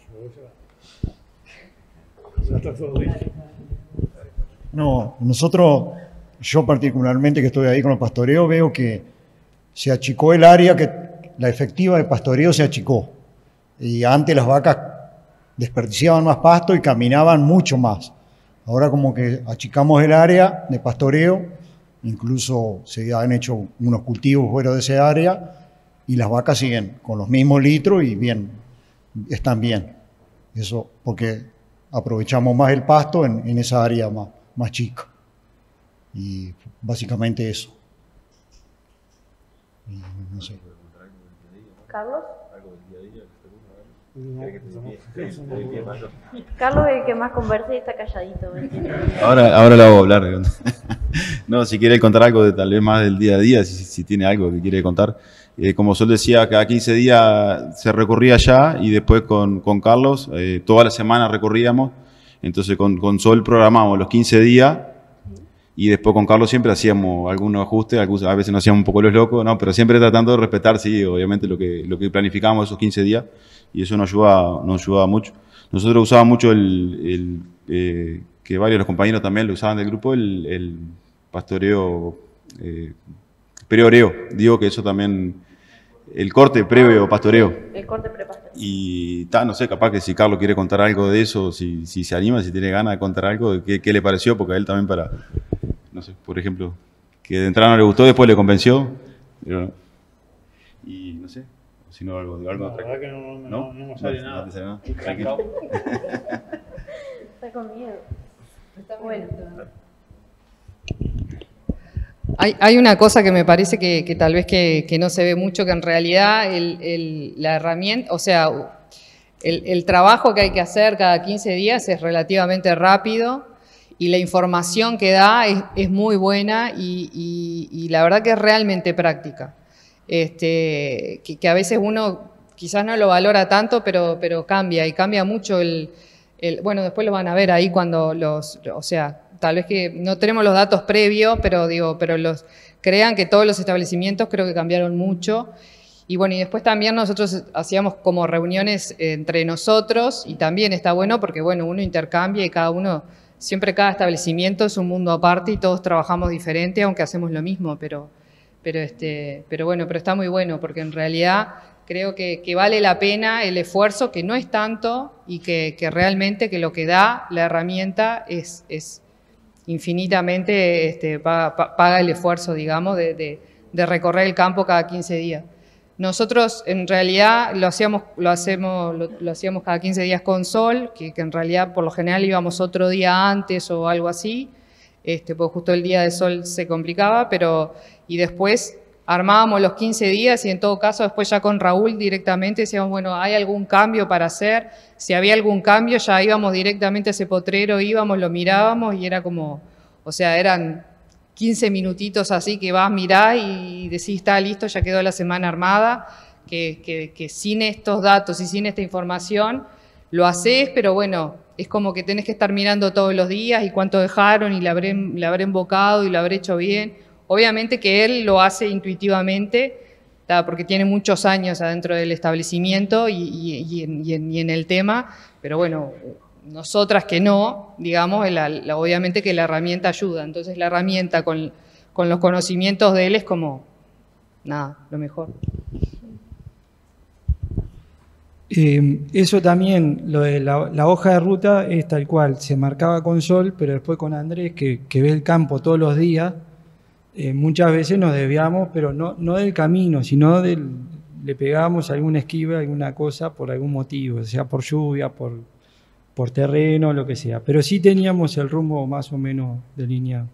No, nosotros, yo particularmente que estoy ahí con el pastoreo, veo que se achicó el área, que la efectiva de pastoreo se achicó. Y antes las vacas desperdiciaban más pasto y caminaban mucho más. Ahora como que achicamos el área de pastoreo, incluso se han hecho unos cultivos fuera de ese área y las vacas siguen con los mismos litros y bien, están bien. Eso porque aprovechamos más el pasto en, en esa área más, más chica. Y básicamente eso. Y no sé. ¿Carlos? Carlos es el que más conversa y está calladito. Ahora, ahora le hago hablar. No, si quiere contar algo de tal vez más del día a día, si, si tiene algo que quiere contar. Eh, como Sol decía, cada quince días se recorría allá y después con, con Carlos, eh, toda la semana recorríamos. Entonces con, con Sol programamos los quince días y después con Carlos siempre hacíamos algunos ajustes, a veces nos hacíamos un poco los locos, ¿no? Pero siempre tratando de respetar, sí, obviamente lo que, lo que planificábamos esos quince días y eso nos ayudaba, nos ayudaba mucho. Nosotros usábamos mucho el, el eh, que varios de los compañeros también lo usaban del grupo, el, el pastoreo, eh, preoreo. Digo que eso también, el corte previo pastoreo. El corte prepastoreo. Y ta, no sé, capaz que si Carlos quiere contar algo de eso, si, si se anima, si tiene ganas de contar algo, de qué, qué le pareció, porque a él también para, no sé, por ejemplo, que de entrada no le gustó, después le convenció, pero no. Y no sé, si no algo de algo. La verdad que no, no, no, no me sale nada. No te sale nada. Está con miedo. Bueno. Hay, hay una cosa que me parece que, que tal vez que, que no se ve mucho, que en realidad el, el, la herramienta, o sea, el, el trabajo que hay que hacer cada quince días es relativamente rápido y la información que da es, es muy buena y, y, y la verdad que es realmente práctica. Este, que, que a veces uno quizás no lo valora tanto, pero, pero cambia y cambia mucho el, el... Bueno, después lo van a ver ahí cuando los... O sea, tal vez que no tenemos los datos previos, pero digo, pero los crean que todos los establecimientos creo que cambiaron mucho. Y bueno, y después también nosotros hacíamos como reuniones entre nosotros y también está bueno porque bueno, uno intercambia y cada uno, siempre cada establecimiento es un mundo aparte y todos trabajamos diferente, aunque hacemos lo mismo, pero, pero, este, pero bueno, pero está muy bueno porque en realidad creo que, que vale la pena el esfuerzo, que no es tanto y que, que realmente que lo que da la herramienta es... es infinitamente este, paga, paga el esfuerzo, digamos, de, de, de recorrer el campo cada quince días. Nosotros, en realidad, lo hacíamos, lo hacemos, lo, lo hacíamos cada quince días con Sol, que, que en realidad, por lo general, íbamos otro día antes o algo así, este, pues justo el día de Sol se complicaba, pero, y después armábamos los quince días y en todo caso, después ya con Raúl directamente decíamos, bueno, ¿hay algún cambio para hacer? Si había algún cambio, ya íbamos directamente a ese potrero, íbamos, lo mirábamos y era como, o sea, eran quince minutitos así que vas, mirás y decís, está listo, ya quedó la semana armada, que, que, que sin estos datos y sin esta información lo haces, pero bueno, es como que tenés que estar mirando todos los días y cuánto dejaron y le habré, le habré embocado y lo habré hecho bien. Obviamente que él lo hace intuitivamente, porque tiene muchos años adentro del establecimiento y, y, y, en, y, en, y en el tema, pero bueno, nosotras que no, digamos, la, la, obviamente que la herramienta ayuda. Entonces la herramienta con, con los conocimientos de él es como, nada, lo mejor. Eh, eso también, lo de la, la hoja de ruta es tal cual, se marcaba con Sol, pero después con Andrés, que, que ve el campo todos los días, eh, muchas veces nos desviamos, pero no, no del camino, sino del, le pegábamos alguna esquiva, alguna cosa por algún motivo, sea por lluvia, por, por terreno, lo que sea. Pero sí teníamos el rumbo más o menos delineado.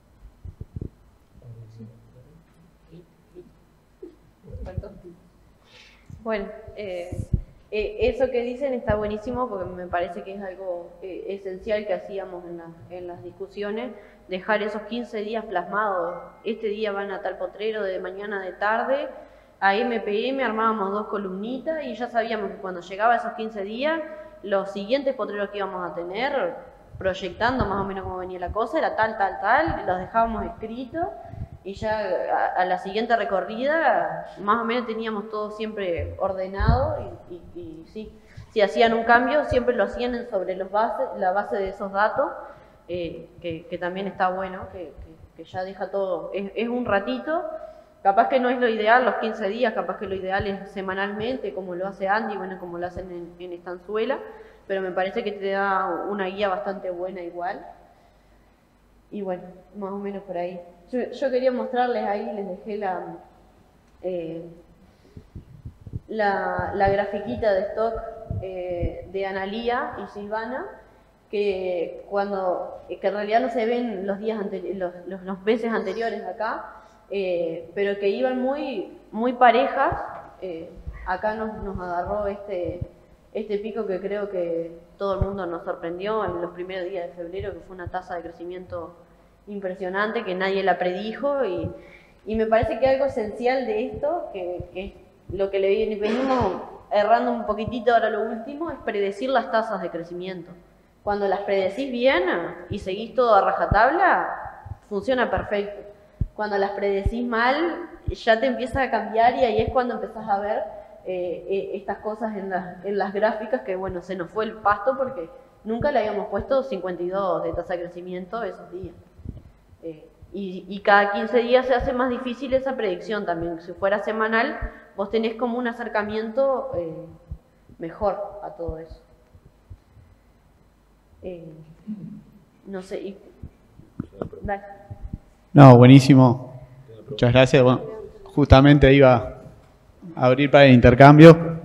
Bueno, eh, eh, eso que dicen está buenísimo porque me parece que es algo eh, esencial que hacíamos en, la, en las discusiones, dejar esos quince días plasmados. Este día van a tal potrero, de mañana, de tarde, a M P M armábamos dos columnitas y ya sabíamos que cuando llegaba esos quince días, los siguientes potreros que íbamos a tener, proyectando más o menos cómo venía la cosa, era tal, tal, tal, los dejábamos escritos. Y ya a, a la siguiente recorrida, más o menos teníamos todo siempre ordenado y, y, y sí, si hacían un cambio, siempre lo hacían sobre los bases, la base de esos datos, eh, que, que también está bueno, que, que, que ya deja todo, es, es un ratito, capaz que no es lo ideal los quince días, capaz que lo ideal es semanalmente, como lo hace Andy, bueno, como lo hacen en, en Estanzuela, pero me parece que te da una guía bastante buena igual. Y bueno, más o menos por ahí. Yo, yo quería mostrarles ahí, les dejé la, eh, la, la grafiquita de stock eh, de Analía y Silvana, que cuando que en realidad no se ven los días anteri los, los, los meses anteriores acá, eh, pero que iban muy, muy parejas. Eh, acá nos, nos agarró este este pico que creo que todo el mundo nos sorprendió en los primeros días de febrero, que fue una tasa de crecimiento impresionante, que nadie la predijo, y, y me parece que algo esencial de esto, que, que es lo que le venimos errando un poquitito ahora lo último, es predecir las tasas de crecimiento. Cuando las predecís bien y seguís todo a rajatabla, funciona perfecto. Cuando las predecís mal, ya te empieza a cambiar y ahí es cuando empezás a ver eh, eh, estas cosas en las, en las gráficas, que bueno, se nos fue el pasto porque nunca le habíamos puesto cincuenta y dos de tasa de crecimiento esos días. Eh, y, y cada quince días se hace más difícil esa predicción también. Si fuera semanal, vos tenés como un acercamiento eh, mejor a todo eso. Eh, no sé, y... Dale. No, buenísimo. Muchas gracias. Bueno, justamente iba a abrir para el intercambio.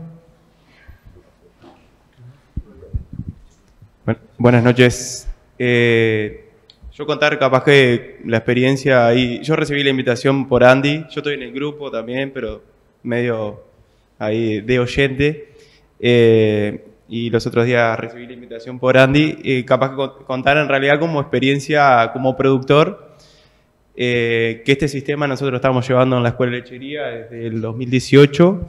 Bueno, buenas noches. Eh, yo contar capaz que la experiencia ahí, yo recibí la invitación por Andy, yo estoy en el grupo también, pero medio ahí de oyente. Eh, y los otros días recibí la invitación por Andy, eh, capaz que contar en realidad como experiencia como productor, eh, que este sistema nosotros estamos llevando en la Escuela de Lechería desde el dos mil dieciocho,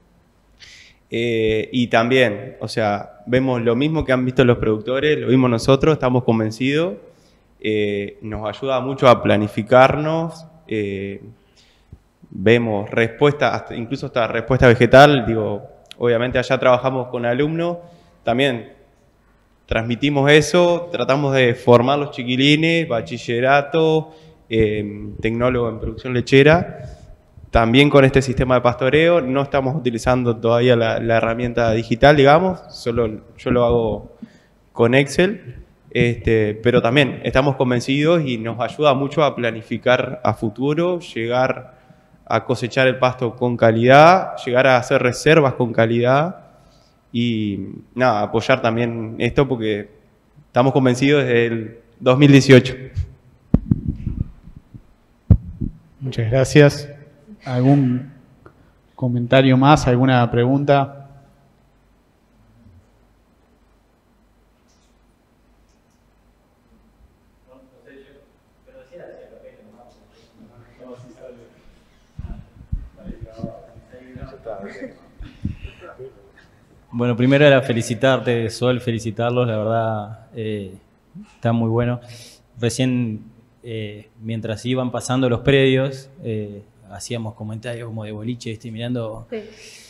eh, y también, o sea, vemos lo mismo que han visto los productores, lo vimos nosotros, estamos convencidos, eh, nos ayuda mucho a planificarnos, eh, vemos respuesta, hasta, incluso hasta respuesta vegetal, digo, obviamente allá trabajamos con alumnos, también transmitimos eso, tratamos de formar los chiquilines, bachillerato, eh, tecnólogo en producción lechera, también con este sistema de pastoreo. No estamos utilizando todavía la, la herramienta digital, digamos, solo yo lo hago con Excel, este, pero también estamos convencidos y nos ayuda mucho a planificar a futuro, llegar a cosechar el pasto con calidad, llegar a hacer reservas con calidad y nada, apoyar también esto porque estamos convencidos desde el dos mil dieciocho. Muchas gracias. ¿Algún comentario más? ¿Alguna pregunta? Bueno, primero era felicitarte, Sol, felicitarlos, la verdad eh, está muy bueno. Recién, eh, mientras iban pasando los predios, eh, hacíamos comentarios como de boliche, estoy mirando, sí.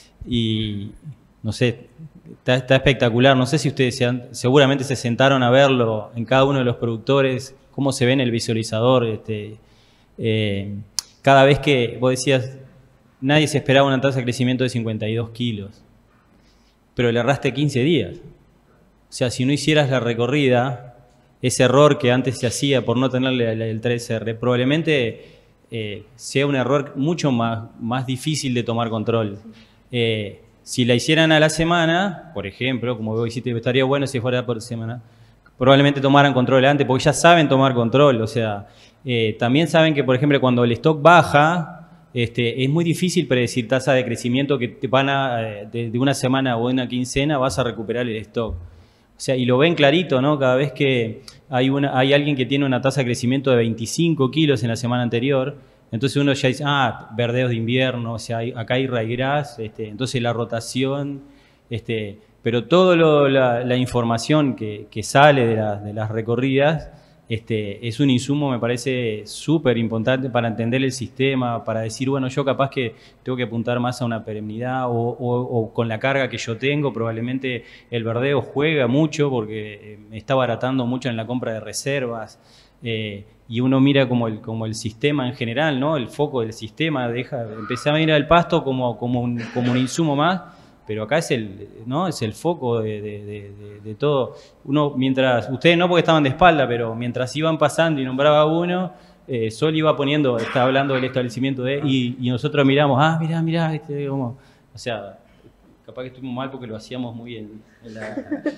Y no sé, está, está espectacular. No sé si ustedes se han, seguramente se sentaron a verlo en cada uno de los productores, cómo se ve en el visualizador. Este, eh, cada vez que vos decías, nadie se esperaba una tasa de crecimiento de cincuenta y dos kilos. Pero le erraste quince días. O sea, si no hicieras la recorrida, ese error que antes se hacía por no tenerle el tres R, probablemente eh, sea un error mucho más, más difícil de tomar control. Eh, si la hicieran a la semana, por ejemplo, como vos hiciste, estaría bueno si fuera por semana, probablemente tomaran control antes, porque ya saben tomar control. O sea, eh, también saben que, por ejemplo, cuando el stock baja, Este, es muy difícil predecir tasa de crecimiento que te van a, de, de una semana o de una quincena vas a recuperar el stock. O sea, y lo ven clarito, ¿no? Cada vez que hay, una, hay alguien que tiene una tasa de crecimiento de veinticinco kilos en la semana anterior, entonces uno ya dice, ah, verdeos de invierno, o sea, hay, acá hay ryegrass, este, entonces la rotación, este, pero toda la, la información que, que sale de, la, de las recorridas, Este, es un insumo, me parece, súper importante para entender el sistema, para decir, bueno, yo capaz que tengo que apuntar más a una perennidad o, o, o con la carga que yo tengo, probablemente el verdeo juega mucho porque me está abaratando mucho en la compra de reservas, eh, y uno mira como el, como el sistema en general, ¿no? El foco del sistema, deja, empecé a mirar el pasto como, como, un, como un insumo más, pero acá es el, ¿no? Es el foco de, de, de, de todo. Uno, mientras, ustedes no porque estaban de espalda, pero mientras iban pasando y nombraba uno, eh, Sol iba poniendo, estaba hablando del establecimiento de, y, y nosotros miramos, ah, mirá, mirá, este, como, o sea, capaz que estuvimos mal porque lo hacíamos muy bien, en la,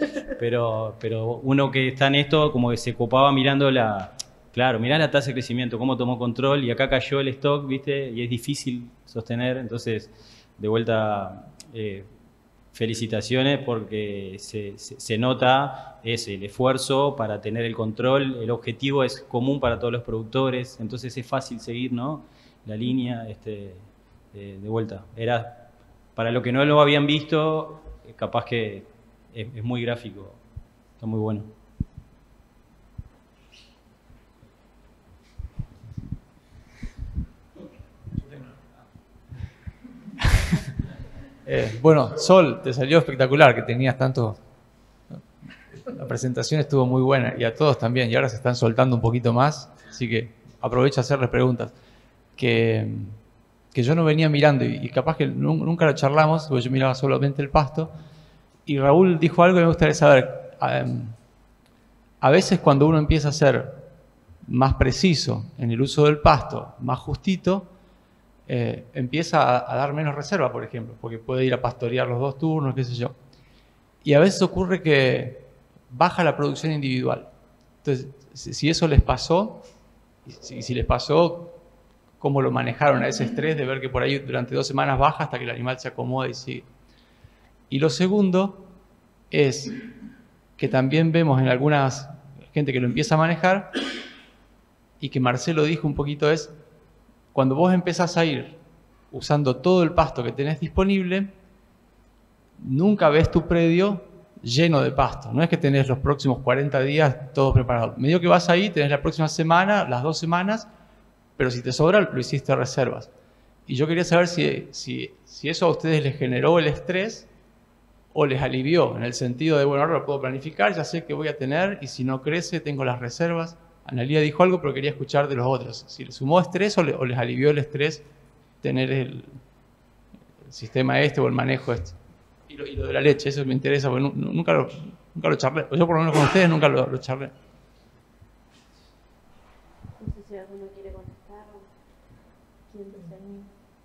pero, pero uno que está en esto, como que se copaba mirando la, claro, mirá la tasa de crecimiento, cómo tomó control, y acá cayó el stock, ¿viste? Y es difícil sostener, entonces, de vuelta, eh, felicitaciones porque se, se, se nota ese, el esfuerzo para tener el control, el objetivo es común para todos los productores, entonces es fácil seguir, ¿no?, la línea. Este, de, de vuelta, era para lo que no lo habían visto, capaz que es, es muy gráfico, está muy bueno. Eh, bueno, Sol, te salió espectacular que tenías tanto. La presentación estuvo muy buena y a todos también, y ahora se están soltando un poquito más, así que aprovecho a hacerles preguntas que, que yo no venía mirando y, y capaz que nunca lo charlamos, porque yo miraba solamente el pasto, y Raúl dijo algo que me gustaría saber. A, a veces cuando uno empieza a ser más preciso en el uso del pasto, más justito, Eh, empieza a, a dar menos reserva, por ejemplo, porque puede ir a pastorear los dos turnos, qué sé yo. Y a veces ocurre que baja la producción individual. Entonces, si, si eso les pasó, y si, si les pasó, ¿cómo lo manejaron a ese estrés de ver que por ahí durante dos semanas baja hasta que el animal se acomoda y sigue? Y lo segundo es que también vemos en algunas gente que lo empieza a manejar, y que Marcelo dijo un poquito, es cuando vos empezás a ir usando todo el pasto que tenés disponible, nunca ves tu predio lleno de pasto. No es que tenés los próximos cuarenta días todo preparado. Medio que vas ahí, tenés la próxima semana, las dos semanas, pero si te sobra, lo hiciste reservas. Y yo quería saber si, si, si eso a ustedes les generó el estrés o les alivió, en el sentido de, bueno, ahora lo puedo planificar, ya sé que voy a tener, y si no crece, tengo las reservas. Analía dijo algo, pero quería escuchar de los otros. Si les sumó estrés o, le, o les alivió el estrés tener el, el sistema este o el manejo este. Y lo, y lo de la leche, eso me interesa, porque nunca lo, nunca lo charlé. Yo por lo menos con ustedes nunca lo, lo charlé. No sé si alguno quiere contestar o quién desea mí.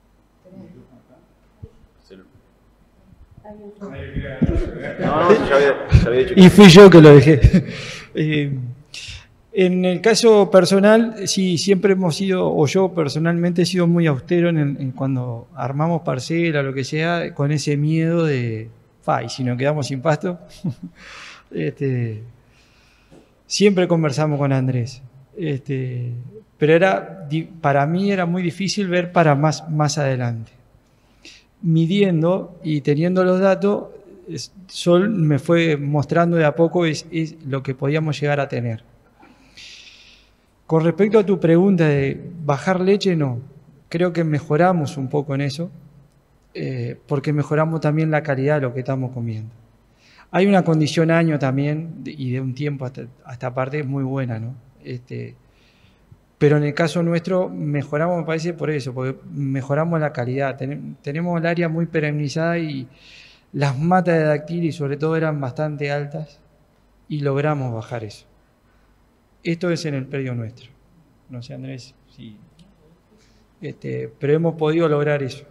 No, no, ya había, ya había dicho que... Y fui yo que lo dejé. eh, En el caso personal, sí, siempre hemos sido, o yo personalmente he sido muy austero en, en cuando armamos parcela, lo que sea, con ese miedo de, fa, y si nos quedamos sin pasto. este, siempre conversamos con Andrés. Este, pero era, para mí era muy difícil ver para más, más adelante. Midiendo y teniendo los datos, Sol me fue mostrando de a poco es, es lo que podíamos llegar a tener. Con respecto a tu pregunta de bajar leche, no. Creo que mejoramos un poco en eso, eh, porque mejoramos también la calidad de lo que estamos comiendo. Hay una condición año también, y de un tiempo hasta, hasta parte muy buena, ¿no? Este, pero en el caso nuestro mejoramos, me parece, por eso, porque mejoramos la calidad. Ten, tenemos el área muy perennizada y las matas de dactilis sobre todo eran bastante altas y logramos bajar eso. Esto es en el predio nuestro. No sé, Andrés, sí. Este, pero hemos podido lograr eso.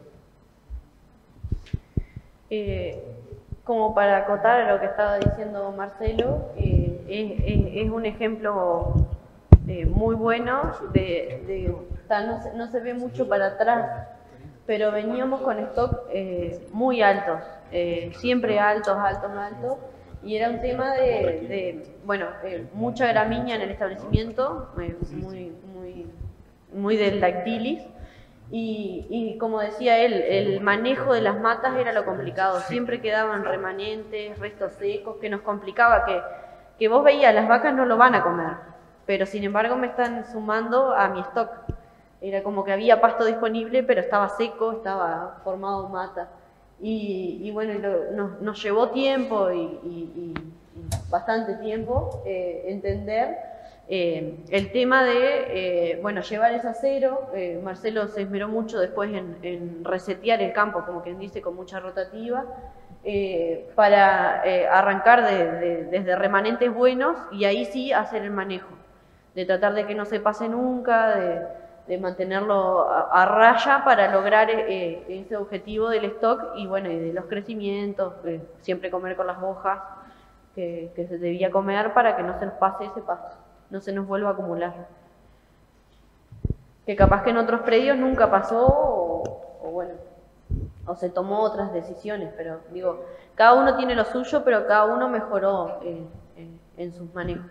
Eh, como para acotar a lo que estaba diciendo Marcelo, eh, es, es, es un ejemplo eh, muy bueno de, de o sea, no, se, no se ve mucho para atrás, pero veníamos con stock eh, muy altos, eh, siempre altos, altos, altos. Y era un tema de, de bueno, eh, mucha gramínea en el establecimiento, eh, muy, muy, muy del dactilis. Y, y como decía él, el manejo de las matas era lo complicado. Siempre quedaban remanentes, restos secos, que nos complicaba, que, que vos veías, las vacas no lo van a comer, pero sin embargo me están sumando a mi stock. Era como que había pasto disponible, pero estaba seco, estaba formado mata. Y, y bueno, lo, nos, nos llevó tiempo y, y, y bastante tiempo eh, entender eh, el tema de, eh, bueno, llevar eso a cero. Eh, Marcelo se esmeró mucho después en, en resetear el campo, como quien dice, con mucha rotativa, eh, para eh, arrancar de, de, desde remanentes buenos y ahí sí hacer el manejo, de tratar de que no se pase nunca, de... de mantenerlo a, a raya para lograr eh, ese objetivo del stock y bueno, y de los crecimientos, eh, siempre comer con las hojas que, que se debía comer para que no se nos pase ese paso, no se nos vuelva a acumular. Que capaz que en otros predios nunca pasó o, o bueno, o se tomó otras decisiones, pero digo, cada uno tiene lo suyo, pero cada uno mejoró en, en, en sus manejos.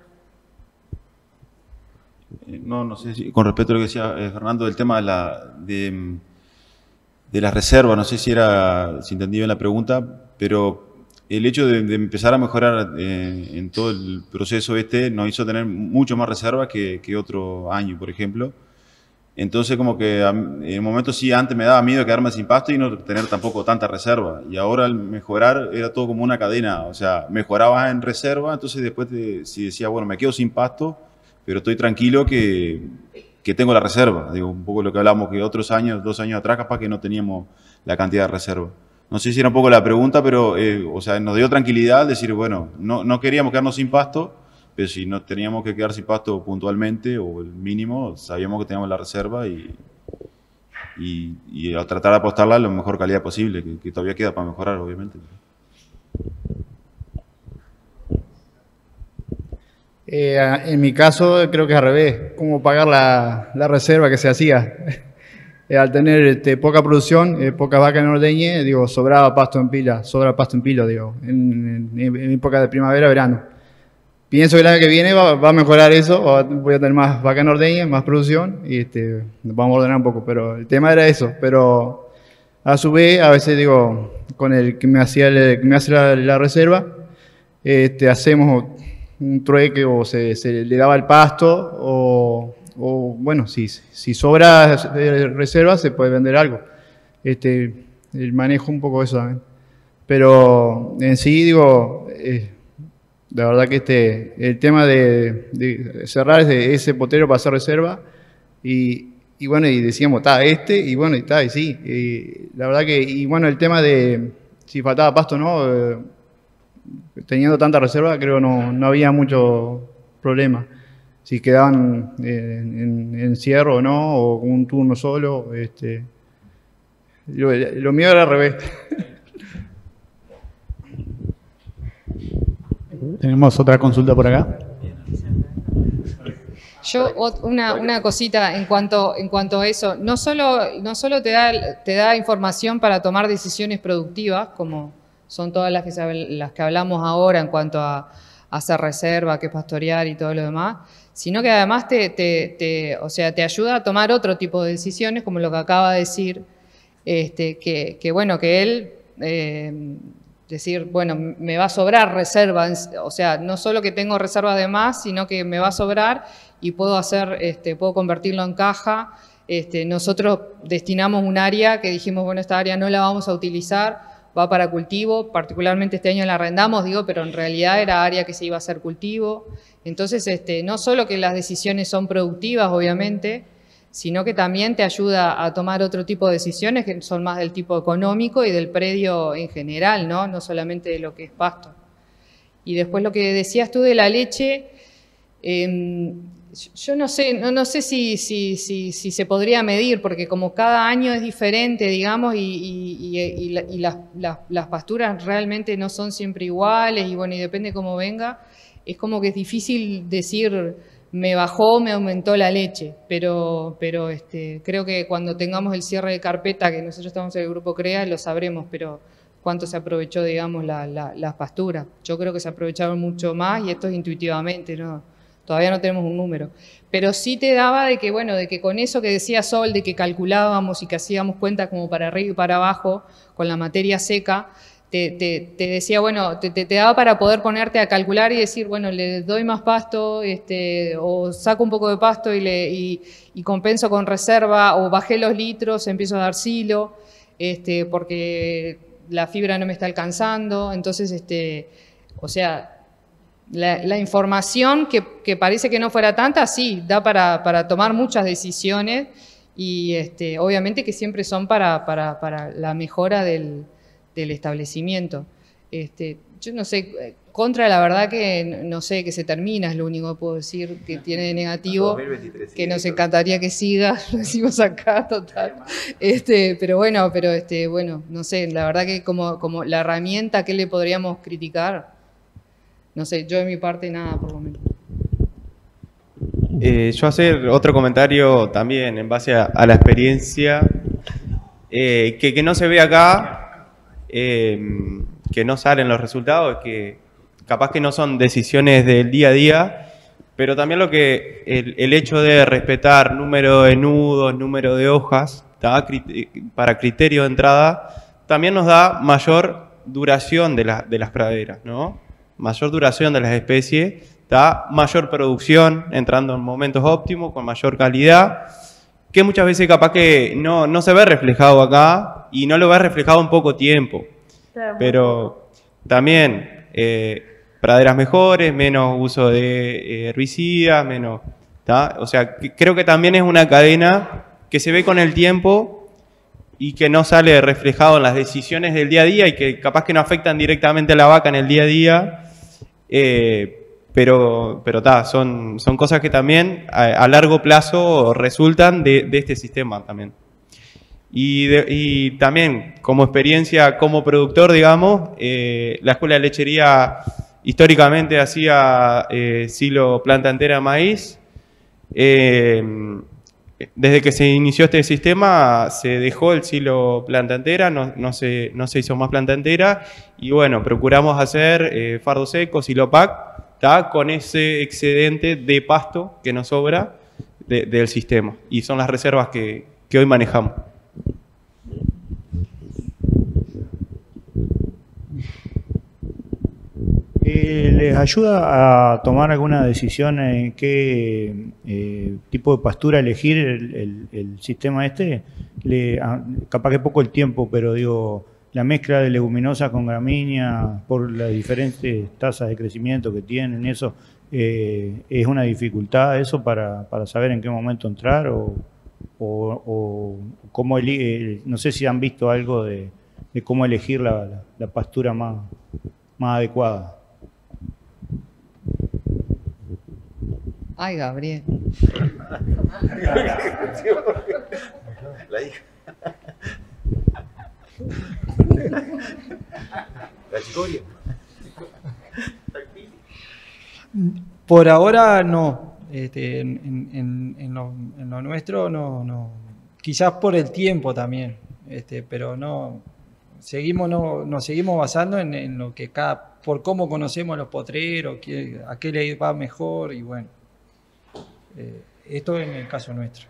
No, no sé si, con respecto a lo que decía eh, Fernando, del tema de la, de, de la reserva, no sé si era, si entendí bien la pregunta, pero el hecho de, de empezar a mejorar eh, en todo el proceso este nos hizo tener mucho más reservas que, que otro año, por ejemplo. Entonces, como que a, en el momento sí, antes me daba miedo quedarme sin pasto y no tener tampoco tanta reserva. Y ahora al mejorar era todo como una cadena, o sea, mejorabas en reserva, entonces después te, si decía, bueno, me quedo sin pasto, pero estoy tranquilo que, que tengo la reserva. Digo, un poco lo que hablamos que otros años, dos años atrás, capaz que no teníamos la cantidad de reserva. No sé si era un poco la pregunta, pero eh, o sea, nos dio tranquilidad decir, bueno, no, no queríamos quedarnos sin pasto, pero si nos teníamos que quedar sin pasto puntualmente o el mínimo, sabíamos que teníamos la reserva y, y, y a tratar de apostarla a la mejor calidad posible, que, que todavía queda para mejorar, obviamente. Eh, en mi caso creo que es al revés, cómo pagar la, la reserva que se hacía. Eh, al tener este, poca producción, eh, pocas vacas en ordeñe, digo, sobraba pasto en pila, sobra pasto en pila, digo, en, en, en época de primavera, verano. Pienso que el año que viene va, va a mejorar eso, va, voy a tener más vacas en ordeñe, más producción, y este, vamos a ordenar un poco, pero el tema era eso, pero a su vez, a veces digo, con el que me, hacía el, que me hace la, la reserva, este, hacemos un trueque o se, se le daba el pasto o, o bueno, si, si sobra reserva se puede vender algo. Este, el manejo un poco eso también. Pero en sí, digo, eh, la verdad que este, el tema de, de cerrar ese, ese potero para hacer reserva y, y bueno, y decíamos, está este, y bueno, y está, y sí. Y la verdad que, y bueno, el tema de si faltaba pasto o no, eh, teniendo tanta reserva, creo no, no había mucho problema. Si quedaban en, en, en cierre o no, o con un turno solo. Este, lo, lo mío era al revés. Tenemos otra consulta por acá. Yo, una, una cosita en cuanto, en cuanto a eso, no solo, no solo te da, te da información para tomar decisiones productivas, como son todas las que, las que hablamos ahora en cuanto a, a hacer reserva, que pastorear y todo lo demás, sino que además te, te, te, o sea, te ayuda a tomar otro tipo de decisiones, como lo que acaba de decir, este, que, que bueno, que él, eh, decir, bueno, me va a sobrar reserva, o sea, no solo que tengo reserva de más, sino que me va a sobrar y puedo hacer, este, puedo convertirlo en caja. Este, nosotros destinamos un área que dijimos, bueno, esta área no la vamos a utilizar, va para cultivo, particularmente este año la arrendamos, digo, pero en realidad era área que se iba a hacer cultivo. Entonces, este, no solo que las decisiones son productivas, obviamente, sino que también te ayuda a tomar otro tipo de decisiones que son más del tipo económico y del predio en general, ¿no? No solamente de lo que es pasto. Y después lo que decías tú de la leche, eh, yo no sé, no, no sé si, si, si, si se podría medir, porque como cada año es diferente, digamos, y, y, y, y, la, y las, las, las pasturas realmente no son siempre iguales, y bueno, y depende cómo venga, es como que es difícil decir, me bajó, me aumentó la leche, pero, pero este, creo que cuando tengamos el cierre de carpeta, que nosotros estamos en el grupo CREA, lo sabremos, pero cuánto se aprovechó, digamos, la, la, las pasturas. Yo creo que se aprovecharon mucho más, y esto es intuitivamente, ¿no? Todavía no tenemos un número, pero sí te daba de que, bueno, de que con eso que decía Sol, de que calculábamos y que hacíamos cuenta como para arriba y para abajo con la materia seca, te, te, te decía, bueno, te, te, te daba para poder ponerte a calcular y decir, bueno, le doy más pasto, este, o saco un poco de pasto y, le, y, y compenso con reserva, o bajé los litros, empiezo a dar silo, este, porque la fibra no me está alcanzando. Entonces, este, o sea, La, la información que, que parece que no fuera tanta, sí, da para, para tomar muchas decisiones, y este, obviamente que siempre son para, para, para la mejora del, del establecimiento. Este, yo no sé, contra la verdad que no sé, que se termina, es lo único que puedo decir que tiene de negativo, que nos encantaría que siga, lo decimos acá, total. Este, pero bueno, pero este, bueno, no sé, la verdad que como, como la herramienta, ¿qué le podríamos criticar? No sé, yo de mi parte nada, por lo menos. Eh, yo hacer otro comentario también en base a, a la experiencia. eh, que, que no se ve acá, eh, que no salen los resultados, que capaz que no son decisiones del día a día, pero también lo que el, el hecho de respetar número de nudos, número de hojas, ¿tá? Para criterio de entrada, también nos da mayor duración de, la, de las praderas, ¿no? Mayor duración de las especies, ¿tá? Mayor producción, entrando en momentos óptimos, con mayor calidad, que muchas veces capaz que no, no se ve reflejado acá y no lo ve reflejado en poco tiempo. Pero también eh, praderas mejores, menos uso de herbicidas, menos, ¿tá? O sea, que creo que también es una cadena que se ve con el tiempo y que no sale reflejado en las decisiones del día a día y que capaz que no afectan directamente a la vaca en el día a día, eh, pero, pero ta, son, son cosas que también a, a largo plazo resultan de, de este sistema también. Y, de, y también como experiencia como productor, digamos, eh, la Escuela de Lechería históricamente hacía eh, silo planta entera de maíz. Eh, desde que se inició este sistema se dejó el silo planta entera, no, no, se, no se hizo más planta entera y bueno, procuramos hacer eh, fardo seco, silo pack, ¿tá? Con ese excedente de pasto que nos sobra de, del sistema y son las reservas que, que hoy manejamos. Eh, ¿Les ayuda a tomar alguna decisión en qué eh, tipo de pastura elegir el, el, el sistema este? Le, a, capaz que poco el tiempo, pero digo, la mezcla de leguminosas con gramínea por las diferentes tasas de crecimiento que tienen, eso eh, es una dificultad eso para, para saber en qué momento entrar o, o, o cómo elegir, no sé si han visto algo de, de cómo elegir la, la, la pastura más, más adecuada. Ay, Gabriel. La hija. La chicoria. Por ahora no. Este, en, en, en, lo, en lo nuestro no, no. Quizás por el tiempo también. Este, pero no. Seguimos, no, nos seguimos basando en, en lo que cada, por cómo conocemos a los potreros, qué, a qué le va mejor y bueno. Eh, esto en el caso nuestro.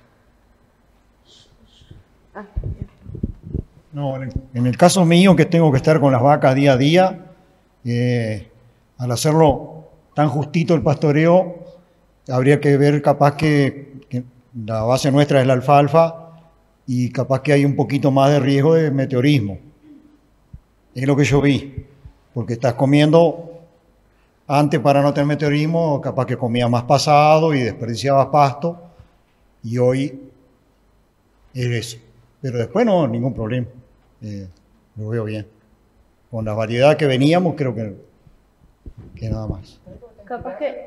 No, en el, en el caso mío, que tengo que estar con las vacas día a día, eh, al hacerlo tan justito el pastoreo, habría que ver capaz que, que la base nuestra es la alfalfa y capaz que hay un poquito más de riesgo de meteorismo. Es lo que yo vi, porque estás comiendo. Antes, para no tener meteorismo, capaz que comías más pasado y desperdiciabas pasto, y hoy es eso. Pero después no, ningún problema. Eh, lo veo bien. Con la variedad que veníamos, creo que, que nada más. Capaz que,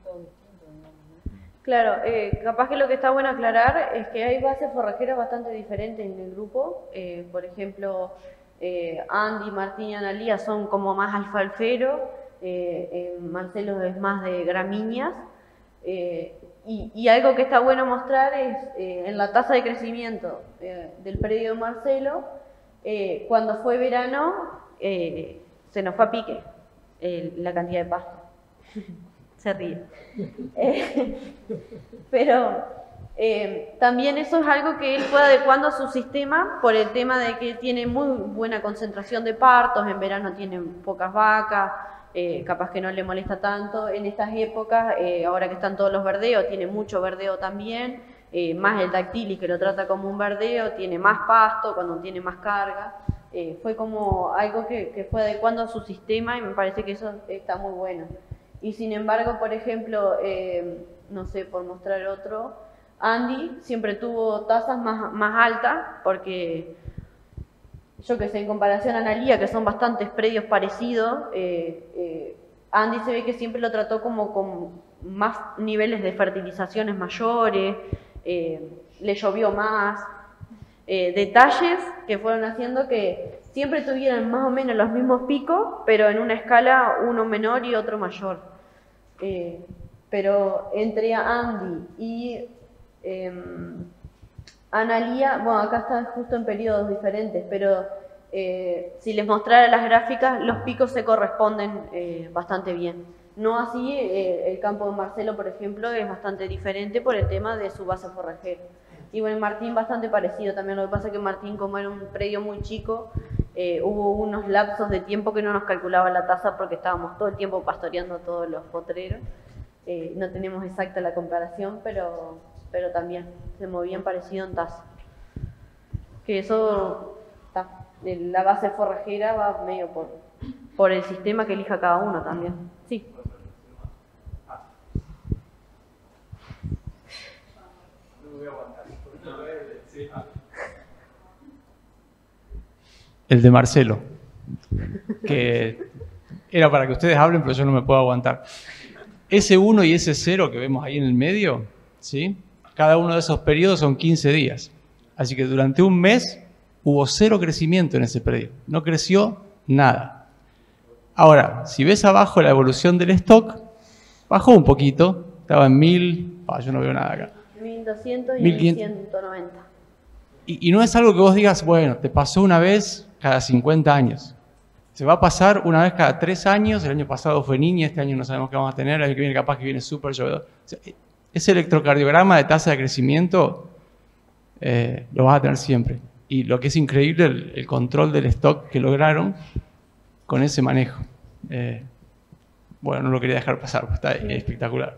claro, eh, capaz que lo que está bueno aclarar es que hay bases forrajeras bastante diferentes en el grupo. Eh, por ejemplo, eh, Andy, Martín y Analía son como más alfalfero. Eh, eh, Marcelo es más de gramíneas eh, y, y algo que está bueno mostrar es eh, en la tasa de crecimiento eh, del predio de Marcelo, eh, cuando fue verano eh, se nos fue a pique eh, la cantidad de pasto. Se ríe. Eh, pero eh, también eso es algo que él fue adecuando a su sistema por el tema de que tiene muy buena concentración de partos, en verano tienen pocas vacas. Eh, capaz que no le molesta tanto en estas épocas, eh, ahora que están todos los verdeos, tiene mucho verdeo también, eh, más el dactilis que lo trata como un verdeo, tiene más pasto cuando tiene más carga, eh, fue como algo que, que fue adecuando a su sistema y me parece que eso está muy bueno. Y sin embargo, por ejemplo, eh, no sé, por mostrar otro, Andy siempre tuvo tasas más, más altas porque... Yo que sé, en comparación a Analía, que son bastantes predios parecidos, eh, eh, Andy se ve que siempre lo trató como con más niveles de fertilizaciones mayores, eh, le llovió más, eh, detalles que fueron haciendo que siempre tuvieran más o menos los mismos picos, pero en una escala uno menor y otro mayor. Eh, pero entre Andy y... Eh, Analía, bueno, acá está justo en periodos diferentes, pero eh, si les mostrara las gráficas, los picos se corresponden eh, bastante bien. No así, eh, el campo de Marcelo, por ejemplo, es bastante diferente por el tema de su base forrajera. Y bueno, Martín bastante parecido también, lo que pasa es que Martín, como era un predio muy chico, eh, hubo unos lapsos de tiempo que no nos calculaba la tasa porque estábamos todo el tiempo pastoreando todos los potreros. Eh, no tenemos exacta la comparación, pero, pero también se movían parecido en tasa. Que eso, está, la base forrajera va medio por, por el sistema que elija cada uno también. Sí. El de Marcelo, que era para que ustedes hablen, pero yo no me puedo aguantar. ese uno y ese cero que vemos ahí en el medio, ¿sí? Cada uno de esos periodos son quince días. Así que durante un mes hubo cero crecimiento en ese predio. No creció nada. Ahora, si ves abajo la evolución del stock, bajó un poquito. Estaba en mil, ah, yo no veo nada acá. mil doscientos y mil quinientos. ciento noventa. Y, y no es algo que vos digas, bueno, te pasó una vez cada cincuenta años. Se va a pasar una vez cada tres años. El año pasado fue Niña, este año no sabemos qué vamos a tener. El año que viene capaz que viene súper llovedor. O sea, ese electrocardiograma de tasa de crecimiento eh, lo vas a tener siempre. Y lo que es increíble, el, el control del stock que lograron con ese manejo. Eh, bueno, no lo quería dejar pasar, pues está espectacular.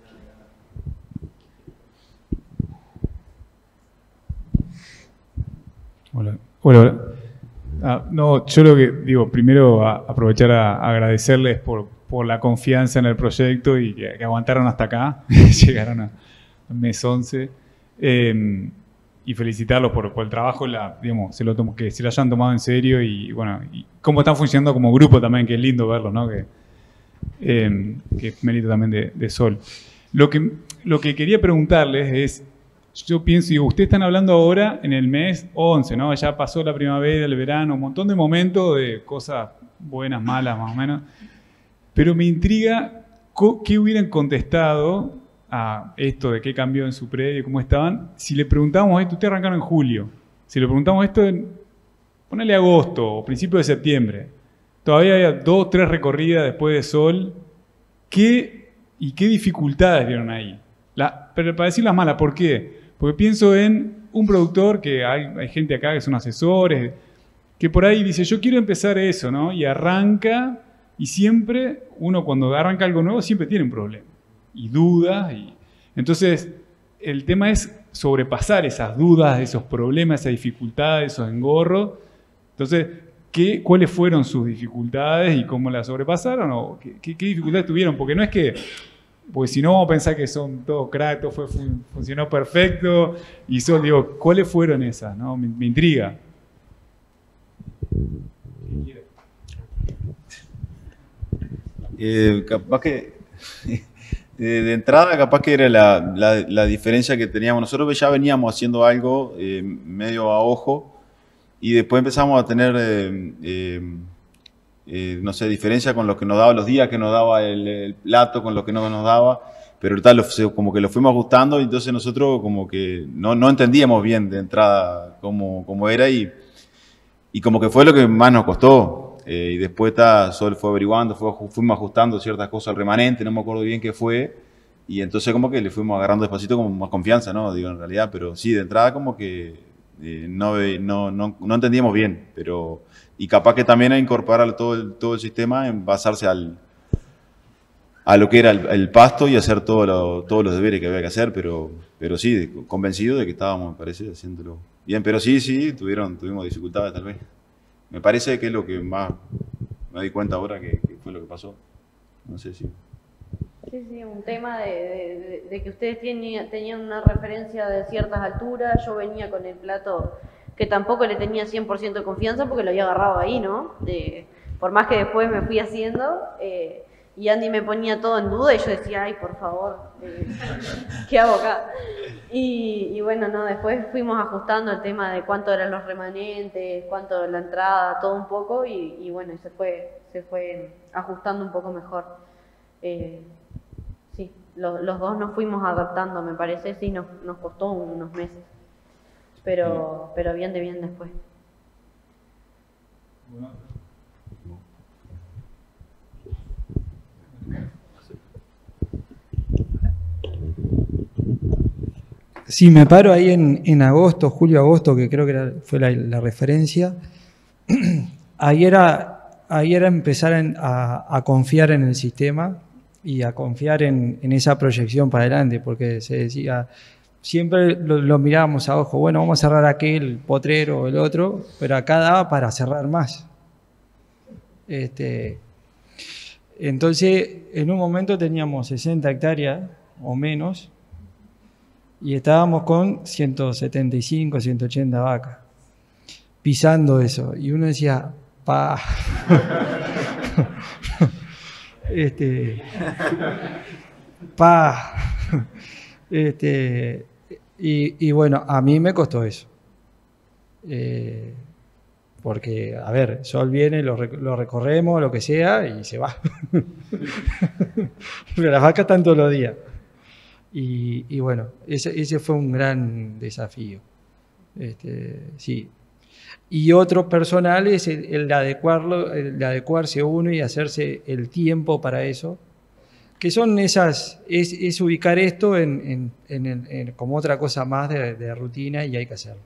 Hola. Hola, hola. Ah, no, yo lo que digo, primero a, aprovechar a, a agradecerles por, por la confianza en el proyecto y que, que aguantaron hasta acá, llegaron al mes once, eh, y felicitarlos por, por el trabajo, la, digamos, se lo tomo, que se lo hayan tomado en serio y bueno, y cómo están funcionando como grupo también, que es lindo verlos, ¿no? Que, eh, que es mérito también de, de Sol. Lo que, lo que quería preguntarles es, yo pienso, digo, ustedes están hablando ahora en el mes once, ¿no? Ya pasó la primavera, el verano, un montón de momentos de cosas buenas, malas, más o menos. Pero me intriga qué hubieran contestado a esto de qué cambió en su predio, cómo estaban, si le preguntamos esto, ustedes arrancaron en julio, si le preguntamos esto en, ponele agosto o principio de septiembre, todavía hay dos, tres recorridas después de Sol, ¿qué y qué dificultades vieron ahí? La, pero para decir las malas, ¿por qué? Porque pienso en un productor, que hay, hay gente acá que son asesores, que por ahí dice, yo quiero empezar eso, ¿no? Y arranca, y siempre, uno cuando arranca algo nuevo, siempre tiene un problema. Y dudas, y entonces el tema es sobrepasar esas dudas, esos problemas, esas dificultades, esos engorros. Entonces, ¿qué, ¿cuáles fueron sus dificultades y cómo las sobrepasaron? ¿O qué, qué, qué dificultades tuvieron? Porque no es que... Porque si no vamos a pensar que son todos cracks, todo fue, fun, funcionó perfecto. Y son, digo, ¿cuáles fueron esas? ¿No? Me, me intriga. Eh, capaz que, de, de entrada, capaz que era la, la, la diferencia que teníamos. Nosotros ya veníamos haciendo algo eh, medio a ojo y después empezamos a tener... Eh, eh, Eh, no sé, diferencia con lo que nos daba los días que nos daba el, el plato, con lo que no nos daba, pero tal, como que lo fuimos ajustando y entonces nosotros como que no, no entendíamos bien de entrada cómo, cómo era y, y como que fue lo que más nos costó. Eh, y después está, Sol fue averiguando, fue, fuimos ajustando ciertas cosas al remanente, no me acuerdo bien qué fue, y entonces como que le fuimos agarrando despacito como más confianza, ¿no? Digo, en realidad, pero sí, de entrada como que eh, no, no, no, no entendíamos bien, pero... Y capaz que también a incorporar todo el, todo el sistema en basarse al, a lo que era el, el pasto y hacer todo lo, todos los deberes que había que hacer, pero, pero sí, convencido de que estábamos, me parece, haciéndolo bien. Pero sí, sí, tuvieron, tuvimos dificultades tal vez. Me parece que es lo que más me di cuenta ahora que, que fue lo que pasó. No sé si... Sí, sí, un tema de, de, de que ustedes tenían, tenían una referencia de ciertas alturas, yo venía con el plato... que tampoco le tenía cien por ciento de confianza porque lo había agarrado ahí, ¿no? De, por más que después me fui haciendo, eh, y Andy me ponía todo en duda y yo decía, ay, por favor, eh, ¿qué hago acá? Y, y bueno, no, después fuimos ajustando el tema de cuánto eran los remanentes, cuánto la entrada, todo un poco, y, y bueno, se fue, se fue ajustando un poco mejor. Eh, sí, lo, los dos nos fuimos adaptando, me parece, sí, nos, nos costó unos meses. pero, pero bien de bien después. Sí, me paro ahí en, en agosto, julio-agosto, que creo que era, fue la, la referencia. Ahí era, ahí era empezar en, a, a confiar en el sistema y a confiar en, en esa proyección para adelante, porque se decía, siempre lo, lo mirábamos a ojo, bueno, vamos a cerrar aquel potrero o el otro, pero acá daba para cerrar más. Este, entonces, en un momento teníamos sesenta hectáreas o menos, y estábamos con ciento setenta y cinco, ciento ochenta vacas, pisando eso. Y uno decía, pa. este, pa. Este, y, y bueno, a mí me costó eso. Eh, porque, a ver, Sol viene, lo, lo recorremos, lo que sea, y se va. Pero las vacas están todos los días. Y, y bueno, ese, ese fue un gran desafío. Este, sí. Y otro personal es el, el, de adecuarlo, el de adecuarse uno y hacerse el tiempo para eso. Que son esas, es, es ubicar esto en, en, en, en, como otra cosa más de, de rutina y hay que hacerlo.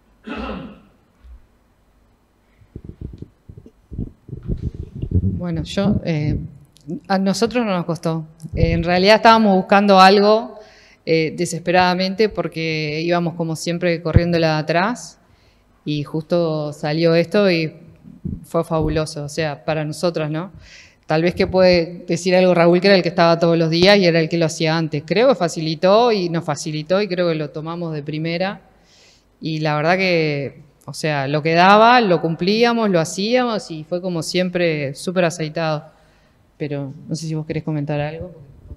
Bueno, yo... Eh... A nosotros no nos costó. Eh, en realidad estábamos buscando algo eh, desesperadamente porque íbamos como siempre corriéndola de atrás y justo salió esto y fue fabuloso, o sea, para nosotros, ¿no? Tal vez que puede decir algo Raúl, que era el que estaba todos los días y era el que lo hacía antes. Creo que facilitó y nos facilitó y creo que lo tomamos de primera y la verdad que, o sea, lo que daba, lo cumplíamos, lo hacíamos y fue como siempre súper aceitado. Pero no sé si vos querés comentar algo.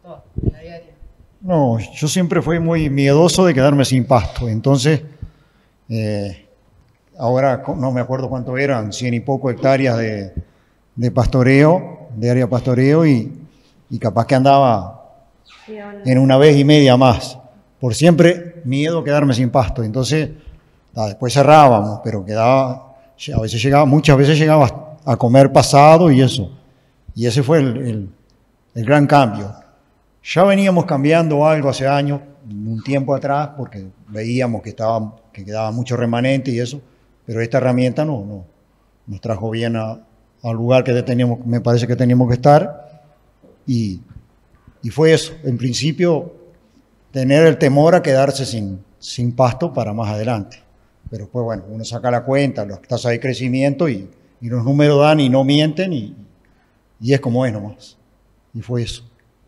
No, yo siempre fui muy miedoso de quedarme sin pasto. Entonces, eh, ahora no me acuerdo cuánto eran, cien y poco hectáreas de, de pastoreo, de área pastoreo, y, y capaz que andaba en una vez y media más. Por siempre miedo a quedarme sin pasto. Entonces, ah, después cerrábamos, pero quedaba, a veces llegaba, muchas veces llegaba a comer pasado y eso. Y ese fue el, el, el gran cambio. Ya veníamos cambiando algo hace años, un tiempo atrás, porque veíamos que, estaba, que quedaba mucho remanente y eso, pero esta herramienta no, no nos trajo bien a, al lugar que teníamos, me parece que teníamos que estar. Y, y fue eso, en principio, tener el temor a quedarse sin, sin pasto para más adelante. Pero pues bueno, uno saca la cuenta, las tasas de crecimiento y, y los números dan y no mienten y Y es como es nomás. Y fue eso.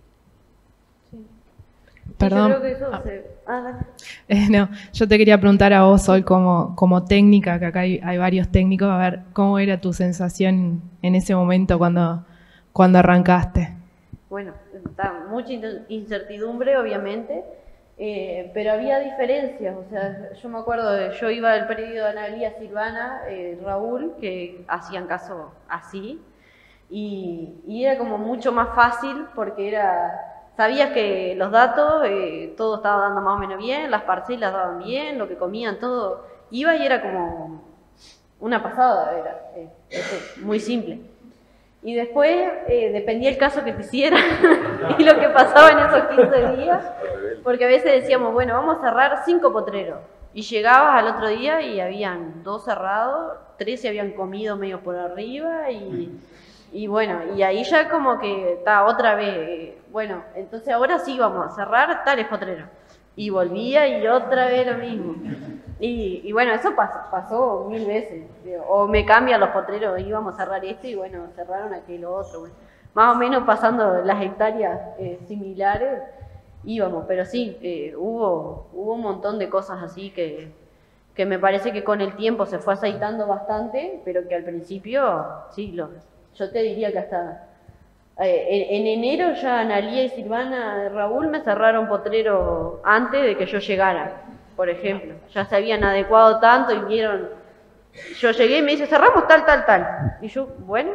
Sí. Perdón. Yo creo que eso se... ah, eh, no, yo te quería preguntar a vos, Sol, como, como técnica, que acá hay, hay varios técnicos, a ver, ¿cómo era tu sensación en ese momento cuando, cuando arrancaste? Bueno, está mucha incertidumbre, obviamente, eh, pero había diferencias. O sea, yo me acuerdo, de, yo iba al predio de Analía Silvana, eh, Raúl, que hacían caso así. Y, y era como mucho más fácil porque era, sabías que los datos, eh, todo estaba dando más o menos bien, las parcelas daban bien, lo que comían, todo iba y era como una pasada, era eh, este, muy simple. Y después eh, dependía el caso que te hiciera y lo que pasaba en esos quince días, porque a veces decíamos, bueno, vamos a cerrar cinco potreros. Y llegabas al otro día y habían dos cerrados, tres se habían comido medio por arriba y... Y bueno, y ahí ya como que está otra vez, eh, bueno, entonces ahora sí vamos a cerrar tales potreros. Y volvía y otra vez lo mismo. Y, y bueno, eso pasó, pasó mil veces. O me cambian los potreros, íbamos a cerrar este y bueno, cerraron aquel otro. Bueno, más o menos pasando las hectáreas eh, similares íbamos, pero sí, eh, hubo, hubo un montón de cosas así que, que me parece que con el tiempo se fue aceitando bastante, pero que al principio, sí, lo... Yo te diría que hasta eh, en, en enero ya Analía y Silvana Raúl me cerraron potrero antes de que yo llegara, por ejemplo. Ya se habían adecuado tanto y vieron... Yo llegué y me dice, cerramos tal, tal, tal. Y yo, bueno...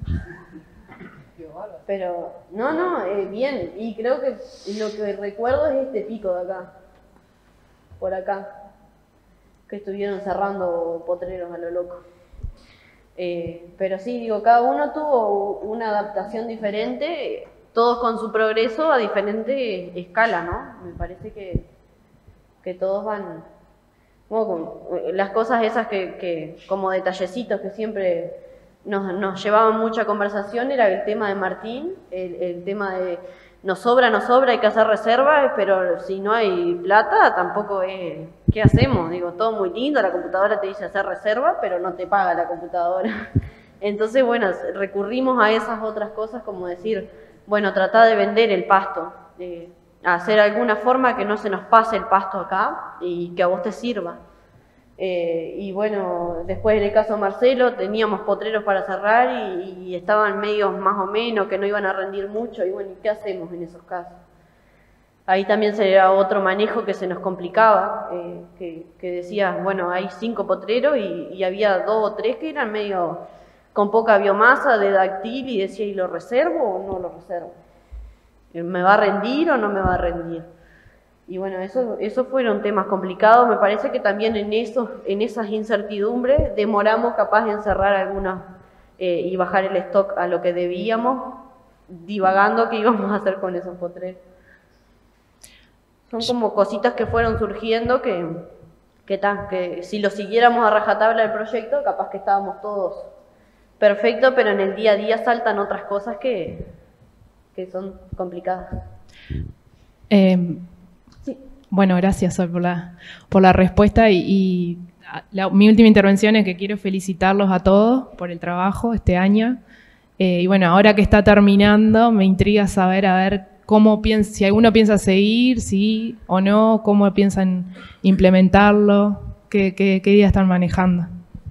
Pero, no, no, eh, bien. Y creo que lo que recuerdo es este pico de acá. Por acá. que estuvieron cerrando potreros a lo loco. Eh, pero sí, digo, cada uno tuvo una adaptación diferente, todos con su progreso a diferente escala, ¿no? Me parece que, que todos van, como con, las cosas esas que, que, como detallecitos que siempre nos, nos llevaban mucha conversación, era el tema de Martín, el, el tema de nos sobra, nos sobra, hay que hacer reservas, pero si no hay plata, tampoco es, ¿qué hacemos? Digo, todo muy lindo, la computadora te dice hacer reserva, pero no te paga la computadora. Entonces, bueno, recurrimos a esas otras cosas, como decir, bueno, tratar de vender el pasto, eh, hacer alguna forma que no se nos pase el pasto acá y que a vos te sirva. Eh, y bueno, después en el caso de Marcelo teníamos potreros para cerrar y, y estaban medios más o menos que no iban a rendir mucho y bueno, ¿qué hacemos en esos casos? Ahí también sería otro manejo que se nos complicaba, eh, que, que decía, bueno, hay cinco potreros y, y había dos o tres que eran medio con poca biomasa de dactil y decía, ¿y lo reservo o no lo reservo? ¿Me va a rendir o no me va a rendir? Y bueno, eso, eso fueron temas complicados. Me parece que también en, esos, en esas incertidumbres demoramos capaz de encerrar algunas eh, y bajar el stock a lo que debíamos, divagando qué íbamos a hacer con esos potreros. Son como cositas que fueron surgiendo que, que, tan, que si lo siguiéramos a rajatabla el proyecto, capaz que estábamos todos perfectos, pero en el día a día saltan otras cosas que, que son complicadas. Eh, sí. Bueno, gracias Sol por la, por la respuesta y, y la, mi última intervención es que quiero felicitarlos a todos por el trabajo este año. Eh, y bueno, ahora que está terminando, me intriga saber a ver cómo piensa, si alguno piensa seguir, sí o no, cómo piensan implementarlo, qué, qué, qué día están manejando.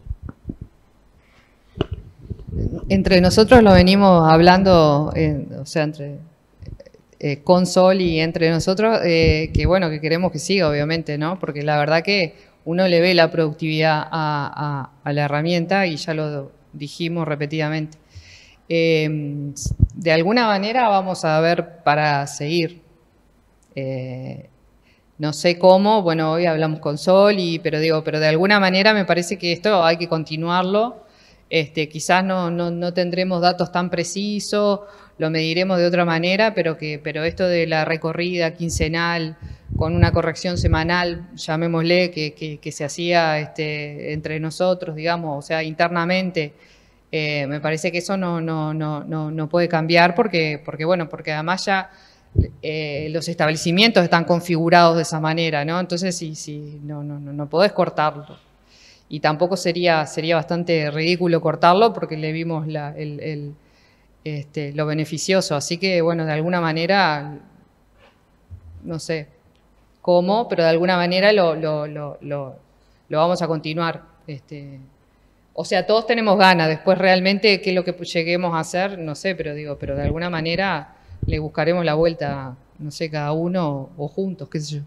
Entre nosotros lo venimos hablando, eh, o sea, entre eh, con Sol y entre nosotros, eh, que bueno, que queremos que siga, obviamente, ¿no? Porque la verdad que uno le ve la productividad a, a, a la herramienta y ya lo dijimos repetidamente. Eh, de alguna manera vamos a ver para seguir. Eh, no sé cómo, bueno, hoy hablamos con Sol, y, pero digo, pero de alguna manera me parece que esto hay que continuarlo. Este, quizás no, no, no tendremos datos tan precisos, lo mediremos de otra manera, pero, que, pero esto de la recorrida quincenal con una corrección semanal, llamémosle, que, que, que se hacía este, entre nosotros, digamos, o sea, internamente, eh, me parece que eso no, no, no, no, no puede cambiar porque, porque, bueno, porque además ya eh, los establecimientos están configurados de esa manera, ¿no? Entonces, sí, sí, no, no, no, no podés cortarlo. Y tampoco sería, sería bastante ridículo cortarlo porque le vimos la, el, el, este, lo beneficioso. Así que, bueno, de alguna manera, no sé cómo, pero de alguna manera lo, lo, lo, lo, lo vamos a continuar. Este, o sea, todos tenemos ganas. Después realmente qué es lo que lleguemos a hacer, no sé, pero digo, pero de alguna manera le buscaremos la vuelta, no sé, cada uno o juntos, qué sé yo.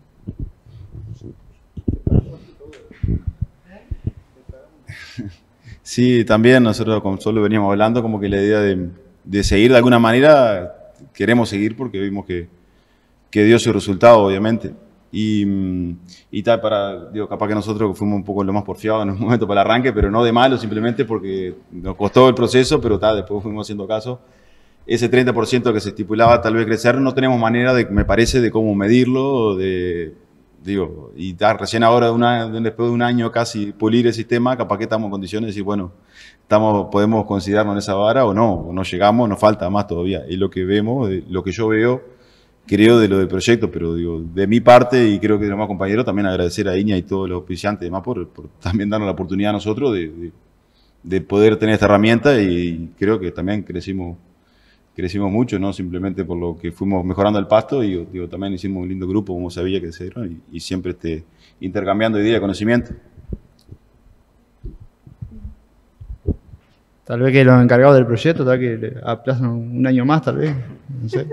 Sí, también nosotros con Solo veníamos hablando como que la idea de, de seguir de alguna manera, queremos seguir porque vimos que, que dio su resultado, obviamente. Y, y tal, para, digo, capaz que nosotros fuimos un poco lo más porfiados en un momento para el arranque, pero no de malo, simplemente porque nos costó el proceso, pero tal, después fuimos haciendo caso. Ese treinta por ciento que se estipulaba tal vez crecer, no tenemos manera, de, me parece, de cómo medirlo, de... Digo, y dar recién ahora, una, después de un año casi pulir el sistema, capaz que estamos en condiciones de decir, bueno, estamos, podemos considerarnos en esa vara o no, o no llegamos, nos falta más todavía. Es lo que vemos, lo que yo veo, creo de lo del proyecto, pero digo, de mi parte, y creo que de los demás compañeros, también agradecer a Iña y todos los auspiciantes y demás por, por también darnos la oportunidad a nosotros de, de, de poder tener esta herramienta, y creo que también crecimos. Crecimos mucho, no simplemente por lo que fuimos mejorando el pasto, y digo, también hicimos un lindo grupo, como sabía que se era, y, y siempre este, intercambiando ideas y conocimiento. Tal vez que los encargados del proyecto, tal vez que aplazan un año más, tal vez, no sé.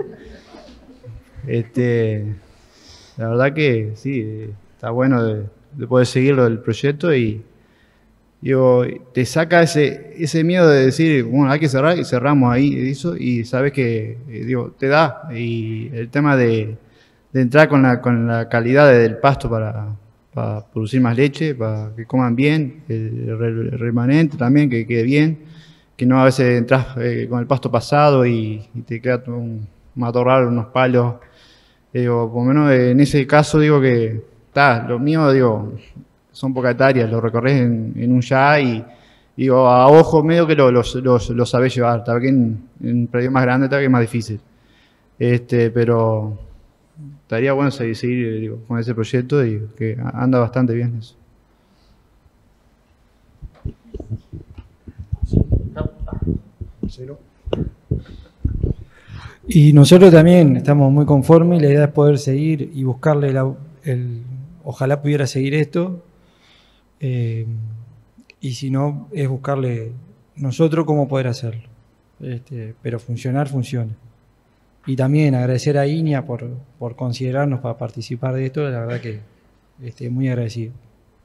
Este, la verdad que sí, está bueno de, de poder seguirlo del proyecto y digo, te saca ese, ese miedo de decir, bueno, hay que cerrar, y cerramos ahí eso, y sabes que, digo, te da. Y el tema de, de entrar con la, con la calidad del pasto para, para producir más leche, para que coman bien, el, el remanente también, que quede bien, que no a veces entras eh, con el pasto pasado y, y te queda un matorral, unos palos. Digo, por lo menos en ese caso digo que, está, lo mío digo, son pocas hectáreas, lo recorres en, en un ya y digo, a ojo medio que lo, los, los, lo sabés llevar, tal vez que en, en predios más grandes tal vez que es más difícil. Este, pero estaría bueno seguir, seguir digo, con ese proyecto y que anda bastante bien eso. Y nosotros también estamos muy conformes, la idea es poder seguir y buscarle, la, el, ojalá pudiera seguir esto, eh, y si no, es buscarle nosotros cómo poder hacerlo, este, pero funcionar, funciona. Y también agradecer a Iña por, por considerarnos para participar de esto, la verdad que este, muy agradecido.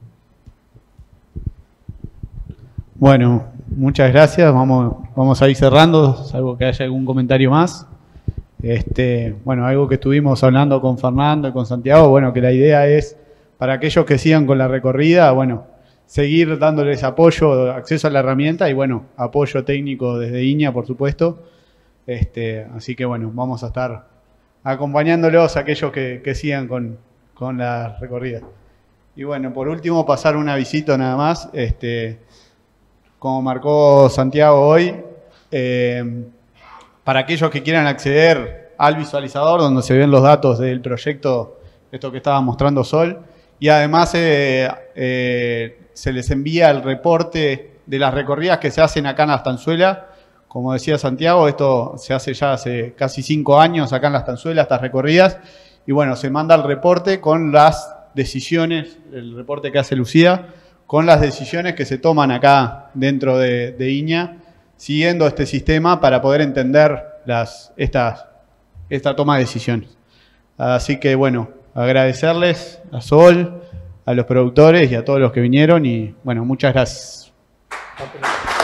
Bueno, muchas gracias, vamos, vamos a ir cerrando, salvo que haya algún comentario más. Este, bueno, algo que estuvimos hablando con Fernando y con Santiago, bueno, que la idea es, para aquellos que sigan con la recorrida, bueno, seguir dándoles apoyo, acceso a la herramienta y, bueno, apoyo técnico desde Iña, por supuesto. Este, así que, bueno, vamos a estar acompañándolos a aquellos que, que sigan con, con la recorrida. Y, bueno, por último, pasar un avisito nada más. Este, como marcó Santiago hoy, eh, para aquellos que quieran acceder al visualizador donde se ven los datos del proyecto, esto que estaba mostrando Sol, y además eh, eh, se les envía el reporte de las recorridas que se hacen acá en La Estanzuela. Como decía Santiago, esto se hace ya hace casi cinco años acá en La Estanzuela, estas recorridas, y bueno, se manda el reporte con las decisiones, el reporte que hace Lucía, con las decisiones que se toman acá dentro de, de Iña, siguiendo este sistema para poder entender las, estas, esta toma de decisiones. Así que, bueno, agradecerles a Sol, a los productores y a todos los que vinieron y, bueno, muchas gracias.